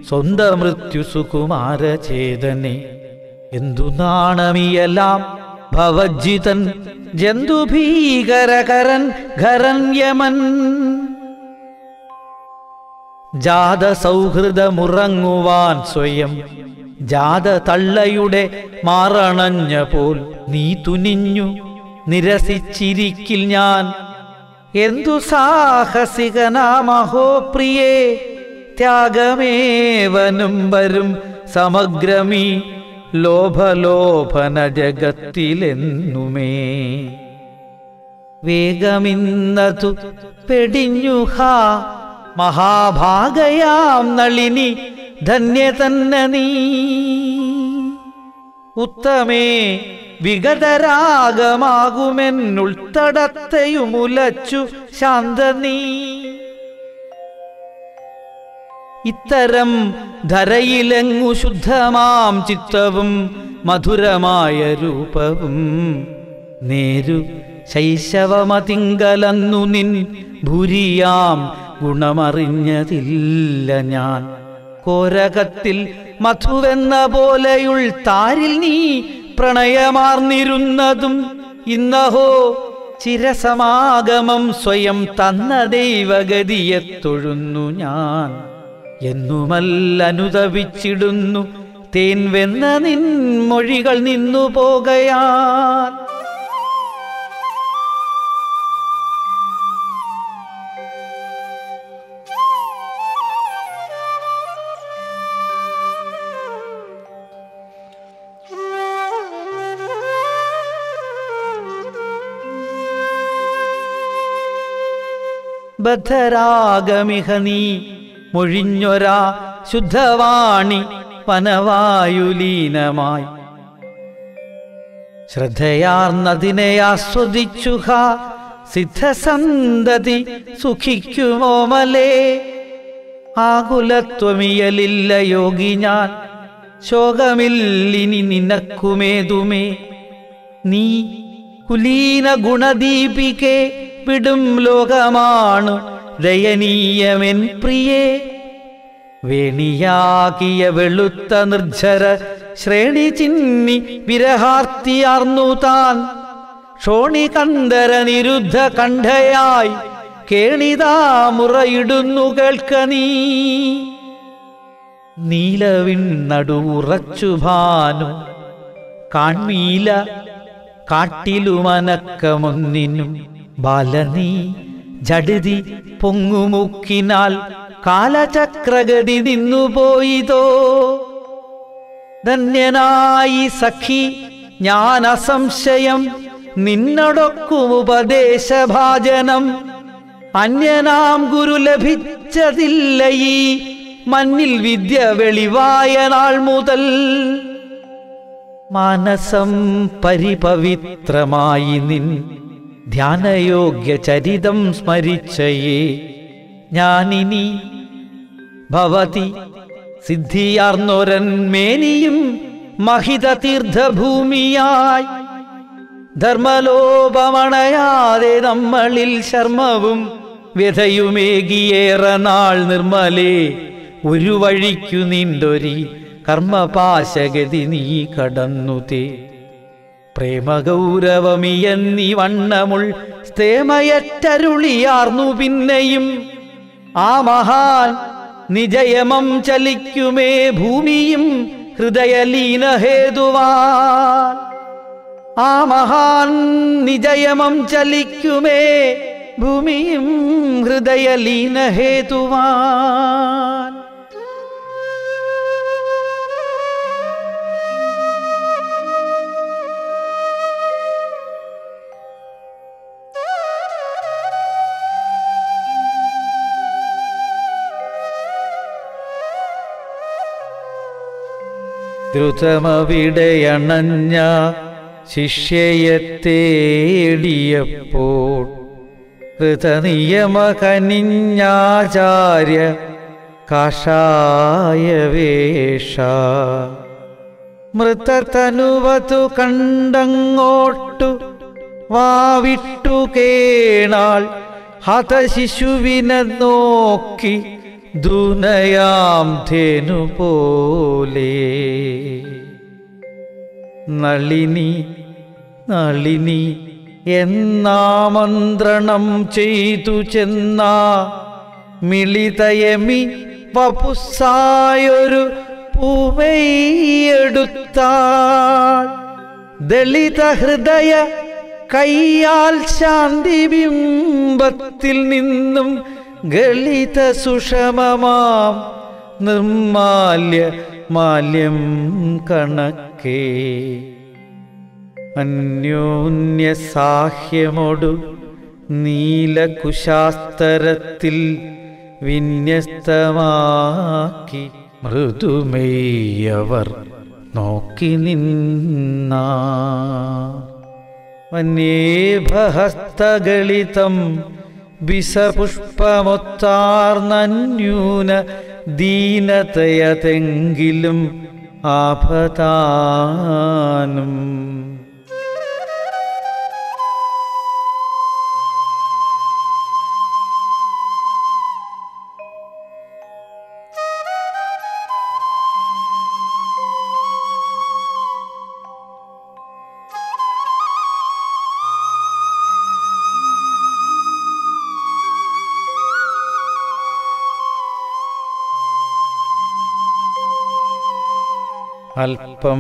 D: സ്വന്തം മൃത്യു സുകുമാരചേതനെ എന്തു നാണമിയലാം ഭവജിതൻ ജന്തുഭീകരകരൻ ഖരൻ യമൻ. ജാത സൗഹൃദമുറങ്ങുവാൻ സ്വയം ജാത തള്ളയുടെ മാറണഞ്ഞ പോൽ നീ തുനിഞ്ഞു നിരസിച്ചിരിക്കിൽ ഞാൻ. എന്തു സാഹസികനാമഹോ പ്രിയേ, ത്യാഗമേവനും വരും സമഗ്രമീ ലോഭലോഭന ജഗത്തിലെന്നുമേ. വേഗമിന്നതു പെടിഞ്ഞുഹാ മഹാഭാഗയാം നളിനി ധന്യ തന്നെ നീ. ഉത്തമേ വിഗതരാഗമാകുമെന്നുൾത്തടത്തെയുമുലച്ചു ശാന്ത നീ. ഇത്തരം ധരയിലെങ്ങു ശുദ്ധമാം ചിത്തവും മധുരമായ രൂപവും നേരു ശൈശവമതിങ്കലന്നു നിൻ ഭൂരിയാം ഗുണമറിഞ്ഞതില്ല ഞാൻ. കോരകത്തിൽ മധുവെന്ന പോലെയുൾ താരിൽ നീ പ്രണയമാർന്നിരുന്നതും ഇന്നഹോ ചിരസമാഗമം സ്വയം തന്ന ദൈവഗതിയെ തൊഴുന്നു ഞാൻ. എന്നുമല്ലനുതപിച്ചിടുന്നു തേൻ വെന്ന നിൻ മൊഴികൾ നിന്നു പോകയാൽ. ബദ്ധരാഗമിഹ നീ മൊഴിഞ്ഞൊരാ ശുദ്ധവാണി വനവായുലീനമായി. ശ്രദ്ധയാർന്നതിനെ ആസ്വദിച്ചുഹ സിദ്ധസന്തതി സുഖിക്കുമോമലേ. ആകുലത്വമിയലില്ല യോഗി ഞാൻ, ശോകമില്ലിനി നിനക്കുമേതുമേ. നീ കുലീന ഗുണദീപികെ വിടും ലോകമാണു ദയനീയമെൻ പ്രിയേ. വേണിയാകിയ വെളുത്ത നിർജ്ജര ശ്രേണി ചിന്നി വിരഹാർത്തിയാർന്നു താൻ. ക്ഷോണി കന്ധര നിരുദ്ധ കണ്ഠയായി കേണിതാ മുറയിടുന്നു കേൾക്ക നീ. നീലവിൻ നടുവുറച്ചു ഭാനു കാൺമീല കാട്ടിലുമനക്കമൊന്നിനും ബാലനീ ജഡിതി പൊങ്ങുമുക്കിനാൽ കാലചക്രഗതി നിന്നുപോയിതോ. ധന്യനായി സഖി ഞാൻ അസംശയം നിന്നൊടൊക്കുമുപദേശഭാജനം. അന്യനാം ഗുരു ലഭിച്ചതില്ല ഈ മന്നിൽ വിദ്യ വെളിവായ നാൾ മുതൽ. മാനസം പരിപവിത്രമായി നിൻ ധ്യാനയോഗ്യ ചരിതം സ്മരിച്ചയേ ഞാനിനി. ഭവതി സിദ്ധിയാർന്നൊരൻ മേനിയും മഹിത തീർത്ഥഭൂമിയായി. ധർമ്മലോപമണയാതെ നമ്മളിൽ ശർമ്മവും വ്യഥയുമേകിയേറെ നാൾ നിർമ്മലേ. ഒരു വഴിക്കു നീണ്ടൊരി കർമ്മപാശഗതി നീ കടന്നുതേ. പ്രേമഗൗരവമിയെന്നീ വണ്ണമുൾ സ്ഥേമയറ്റരുളിയാർന്നു പിന്നെയും. ആ മഹാൻ നിജയമം ചലിക്കുമേ ഭൂമിയും ഹൃദയലീനഹേതുവാൻ. ആ മഹാൻ നിജയമം ചലിക്കുമേ ഭൂമിയും ഹൃദയലീനഹേതുവാൻ. ദ്രുതമവിടെയണഞ്ഞ ശിഷ്യയെ തേടിയപ്പോൾ കൃതനിയമകനിഞ്ഞാചാര്യ കാഷായവേഷ. മൃതതനുവതു കണ്ടങ്ങോട്ടു വാവിട്ടു കേണാൾ ഹതശിശുവിനെ നോക്കി ദുനയാം ധേനു പോലെ. നളിനി നളിനി എന്നാമന്ത്രണം ചെയ്തു ചെന്നാ മിളിതയമി വപുസ്സായൊരു പൂവൈയെടുത്താൾ. ദളിത ഹൃദയ കയ്യാൽ ശാന്തി ബിംബത്തിൽ നിന്നും ഗളിത സുഷമമാം നിർമാല്യ മാല്യം കണക്കേ അന്യോന്യ സാഹ്യമൊടു നീലകുശാസ്തരത്തിൽ വിന്യസ്തമാക്കി മൃദുമേയവർ നോക്കി നിന്ന വന്യേഭഹസ്തഗളിതം വിസപുഷ്പമൊത്താർന്നന്യൂന ദീനതയതെങ്കിലും ആപതാനും. അല്പം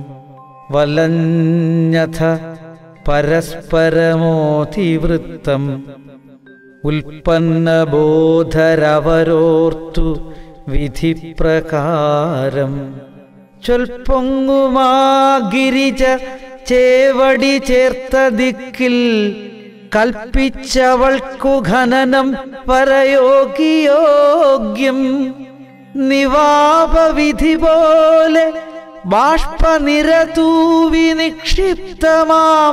D: വലഞ്ഞഥ പരസ്പരമോതിവൃത്തം ഉൽപ്പന്നബോധരവരോർത്തു വിധിപ്രകാരം. ചൊൽപ്പൊങ്ങുമാ ഗിരിജ ചേവടി ചേർത്ത ദിക്കിൽ കൽപ്പിച്ചവൾക്കു ഖനനം പരയോഗിയോഗ്യം. നിവാപവിധി പോലെ ബാഷ്പനിരതൂവി നിക്ഷിപ്തമാം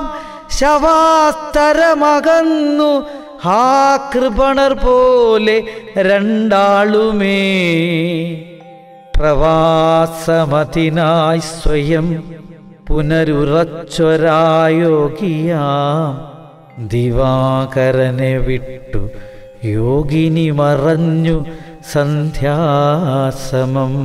D: ശവാസ്തരമകന്നു ഹാ കൃപണർ പോലെ രണ്ടാളുമേ. പ്രവാസമതിനായി സ്വയം പുനരുറച്ചൊരായോഗിയാം ദിവാകരനെ വിട്ടു യോഗിനി മറഞ്ഞു സന്ധ്യാസമം.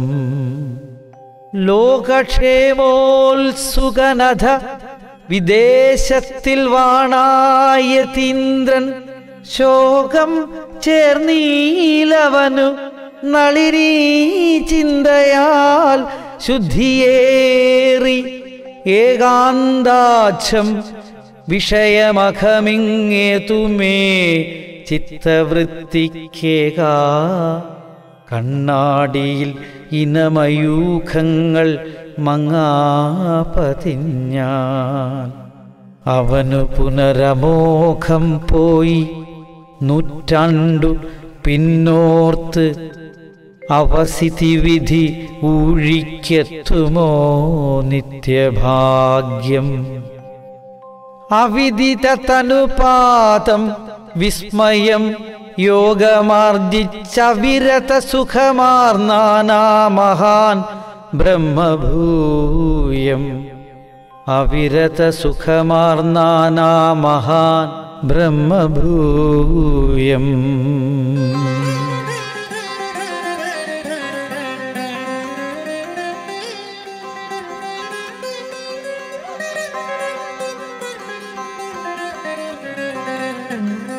D: ലോകക്ഷേമോത്സുകനഥ വിദേശത്തിൽ വാണായതീന്ദ്രൻ ശോകം ചേർന്നീലവനു നളിനീ ചിന്തയാൽ ശുദ്ധിയേറി ഏകാന്താച്ഛം വിഷയമഖമിങ്ങേതുമേ ചിത്തവൃത്തിക്കേകാ. കണ്ണാടിയിൽ ഇനമയൂഖങ്ങൾ മങ്ങാപതിഞ്ഞാൽ അവനു പുനരമോഘം പോയി നൂറ്റാണ്ടു പിന്നോർത്ത് അവസിതി വിധി ഊഴിക്കെത്തുമോ നിത്യഭാഗ്യം. അവിദിത തനുപാതം വിസ്മയം യോഗമാർജിച്ചവിരത സുഖമാർന്നാനാ മഹാൻ ബ്രഹ്മഭൂയം. അവിരത സുഖമാർന്നാനാ മഹാൻ ബ്രഹ്മഭൂയം.
E: Mm-hmm.